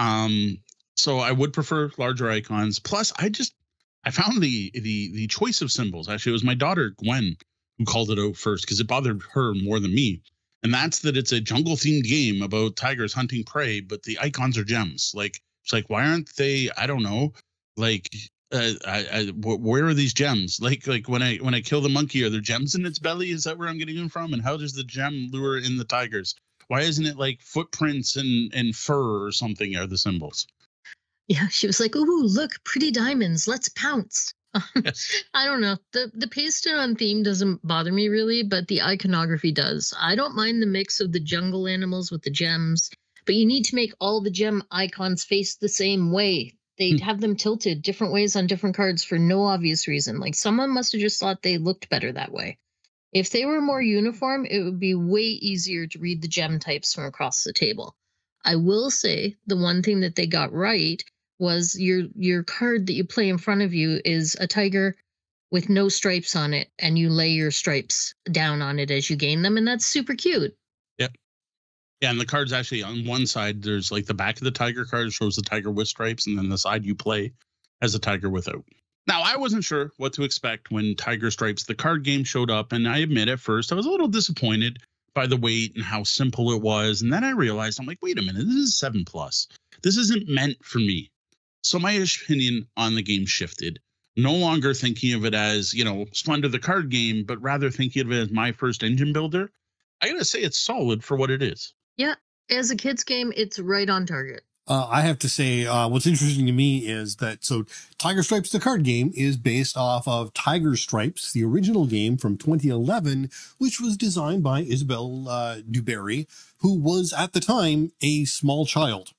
So I would prefer larger icons. Plus, I found the choice of symbols. Actually, it was my daughter, Gwen, who called it out first because it bothered her more than me. And that's that it's a jungle themed game about tigers hunting prey, but the icons are gems. Like, it's like, why aren't they, I don't know, like where are these gems? Like when I kill the monkey, are there gems in its belly? Is that where I'm getting them from? And how does the gem lure in the tigers? Why isn't it like footprints and fur or something are the symbols? Yeah, she was like, "Ooh, look, pretty diamonds. Let's pounce." Yes. I don't know. The pasted on theme doesn't bother me really, but the iconography does. I don't mind the mix of the jungle animals with the gems, but you need to make all the gem icons face the same way. They'd have them tilted different ways on different cards for no obvious reason. Like someone must have just thought they looked better that way. If they were more uniform, it would be way easier to read the gem types from across the table. I will say the one thing that they got right was your card that you play in front of you is a tiger with no stripes on it, and you lay your stripes down on it as you gain them, and that's super cute. Yep. Yeah, and the card's actually on one side, there's like the back of the tiger card shows the tiger with stripes, and then the side you play has a tiger without. Now, I wasn't sure what to expect when Tiger Stripes, the card game, showed up, and I admit at first I was a little disappointed by the weight and how simple it was, and then I realized, I'm like, wait a minute, this is 7+. This isn't meant for me. So my opinion on the game shifted, no longer thinking of it as, Splendor the card game, but rather thinking of it as my first engine builder. I gotta say it's solid for what it is. Yeah, as a kid's game, it's right on target. I have to say, what's interesting to me is that, Tiger Stripes, the card game, is based off of Tiger Stripes, the original game from 2011, which was designed by Isabelle Duberry, who was at the time a small child.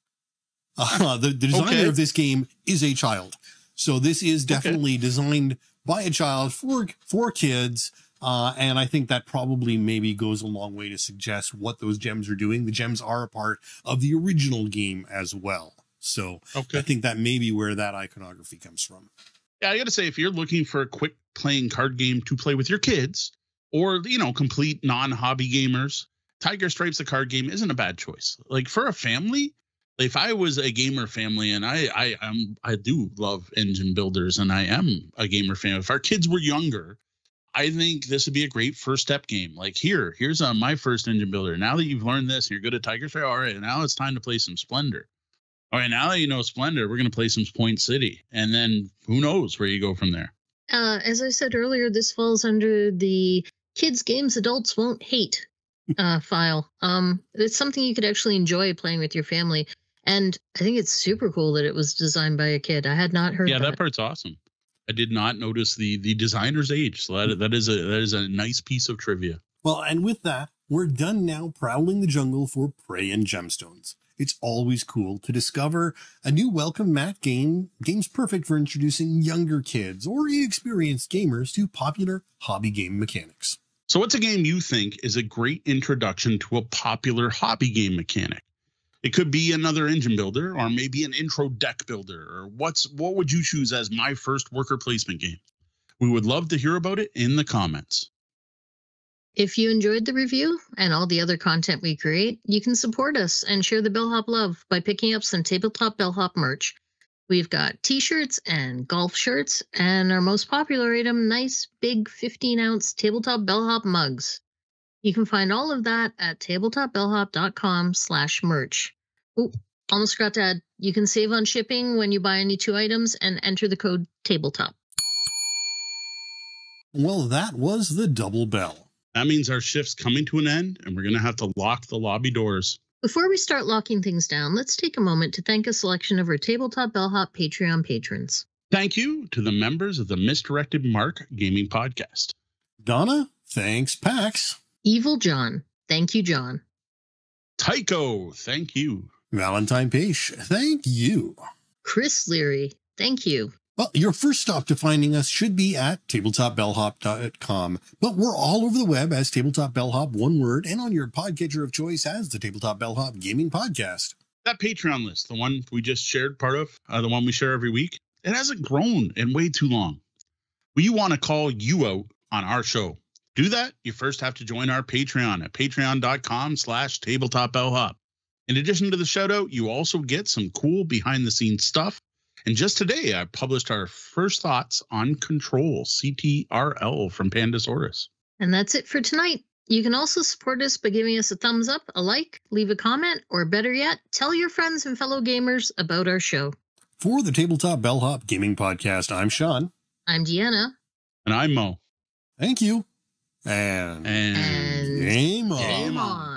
The designer of this game is a child. So this is definitely designed by a child for kids. And I think that probably maybe goes a long way to suggest what those gems are doing. The gems are a part of the original game as well. So I think that may be where that iconography comes from. Yeah, I got to say, if you're looking for a quick playing card game to play with your kids or, complete non-hobby gamers, Tiger Stripes, the card game, isn't a bad choice. Like for a family, if I was a gamer family, and I do love engine builders and I am a gamer fan, if our kids were younger, I think this would be a great first step game. Like here's my first engine builder. Now that you've learned this, you're good at Tiger Stripes. All right, now it's time to play some Splendor. All right, now that you know Splendor, we're going to play some Point City. And then who knows where you go from there. As I said earlier, this falls under the kids games adults won't hate file. It's something you could actually enjoy playing with your family. And I think it's super cool that it was designed by a kid. I had not heard that. Yeah, that part's awesome. I did not notice the designer's age. So that is a nice piece of trivia. Well, and with that, we're done now prowling the jungle for prey and gemstones. It's always cool to discover a new welcome mat game. Game's perfect for introducing younger kids or experienced gamers to popular hobby game mechanics. So what's a game you think is a great introduction to a popular hobby game mechanic? It could be another engine builder or maybe an intro deck builder. Or what would you choose as my first worker placement game? We would love to hear about it in the comments. If you enjoyed the review and all the other content we create, you can support us and share the Bellhop love by picking up some Tabletop Bellhop merch. We've got t-shirts and golf shirts, and our most popular item, nice big 15-ounce Tabletop Bellhop mugs. You can find all of that at tabletopbellhop.com/merch. Oh, almost forgot to add, you can save on shipping when you buy any 2 items and enter the code tabletop. Well, that was the double bell. That means our shift's coming to an end, and we're going to have to lock the lobby doors. Before we start locking things down, let's take a moment to thank a selection of our Tabletop Bellhop Patreon patrons. Thank you to the members of the Misdirected Mark Gaming Podcast. Donna, thanks, Pax. Evil John, thank you, John. Tycho, thank you. Valentine Page, thank you. Chris Leary, thank you. Well, your first stop to finding us should be at tabletopbellhop.com, but we're all over the web as Tabletop Bellhop, one word, and on your podcatcher of choice as the Tabletop Bellhop Gaming Podcast. That Patreon list, the one we just shared part of, the one we share every week, it hasn't grown in way too long. We want to call you out on our show. Do that, you first have to join our Patreon at patreon.com/tabletopbellhop. In addition to the shout out, you also get some cool behind the scenes stuff. And just today, I published our first thoughts on Control, CTRL from Pandasaurus. And that's it for tonight. You can also support us by giving us a thumbs up, a like, leave a comment, or better yet, tell your friends and fellow gamers about our show. For the Tabletop Bellhop Gaming Podcast, I'm Sean. I'm Deanna. And I'm Mo. Thank you. And game on. Game on.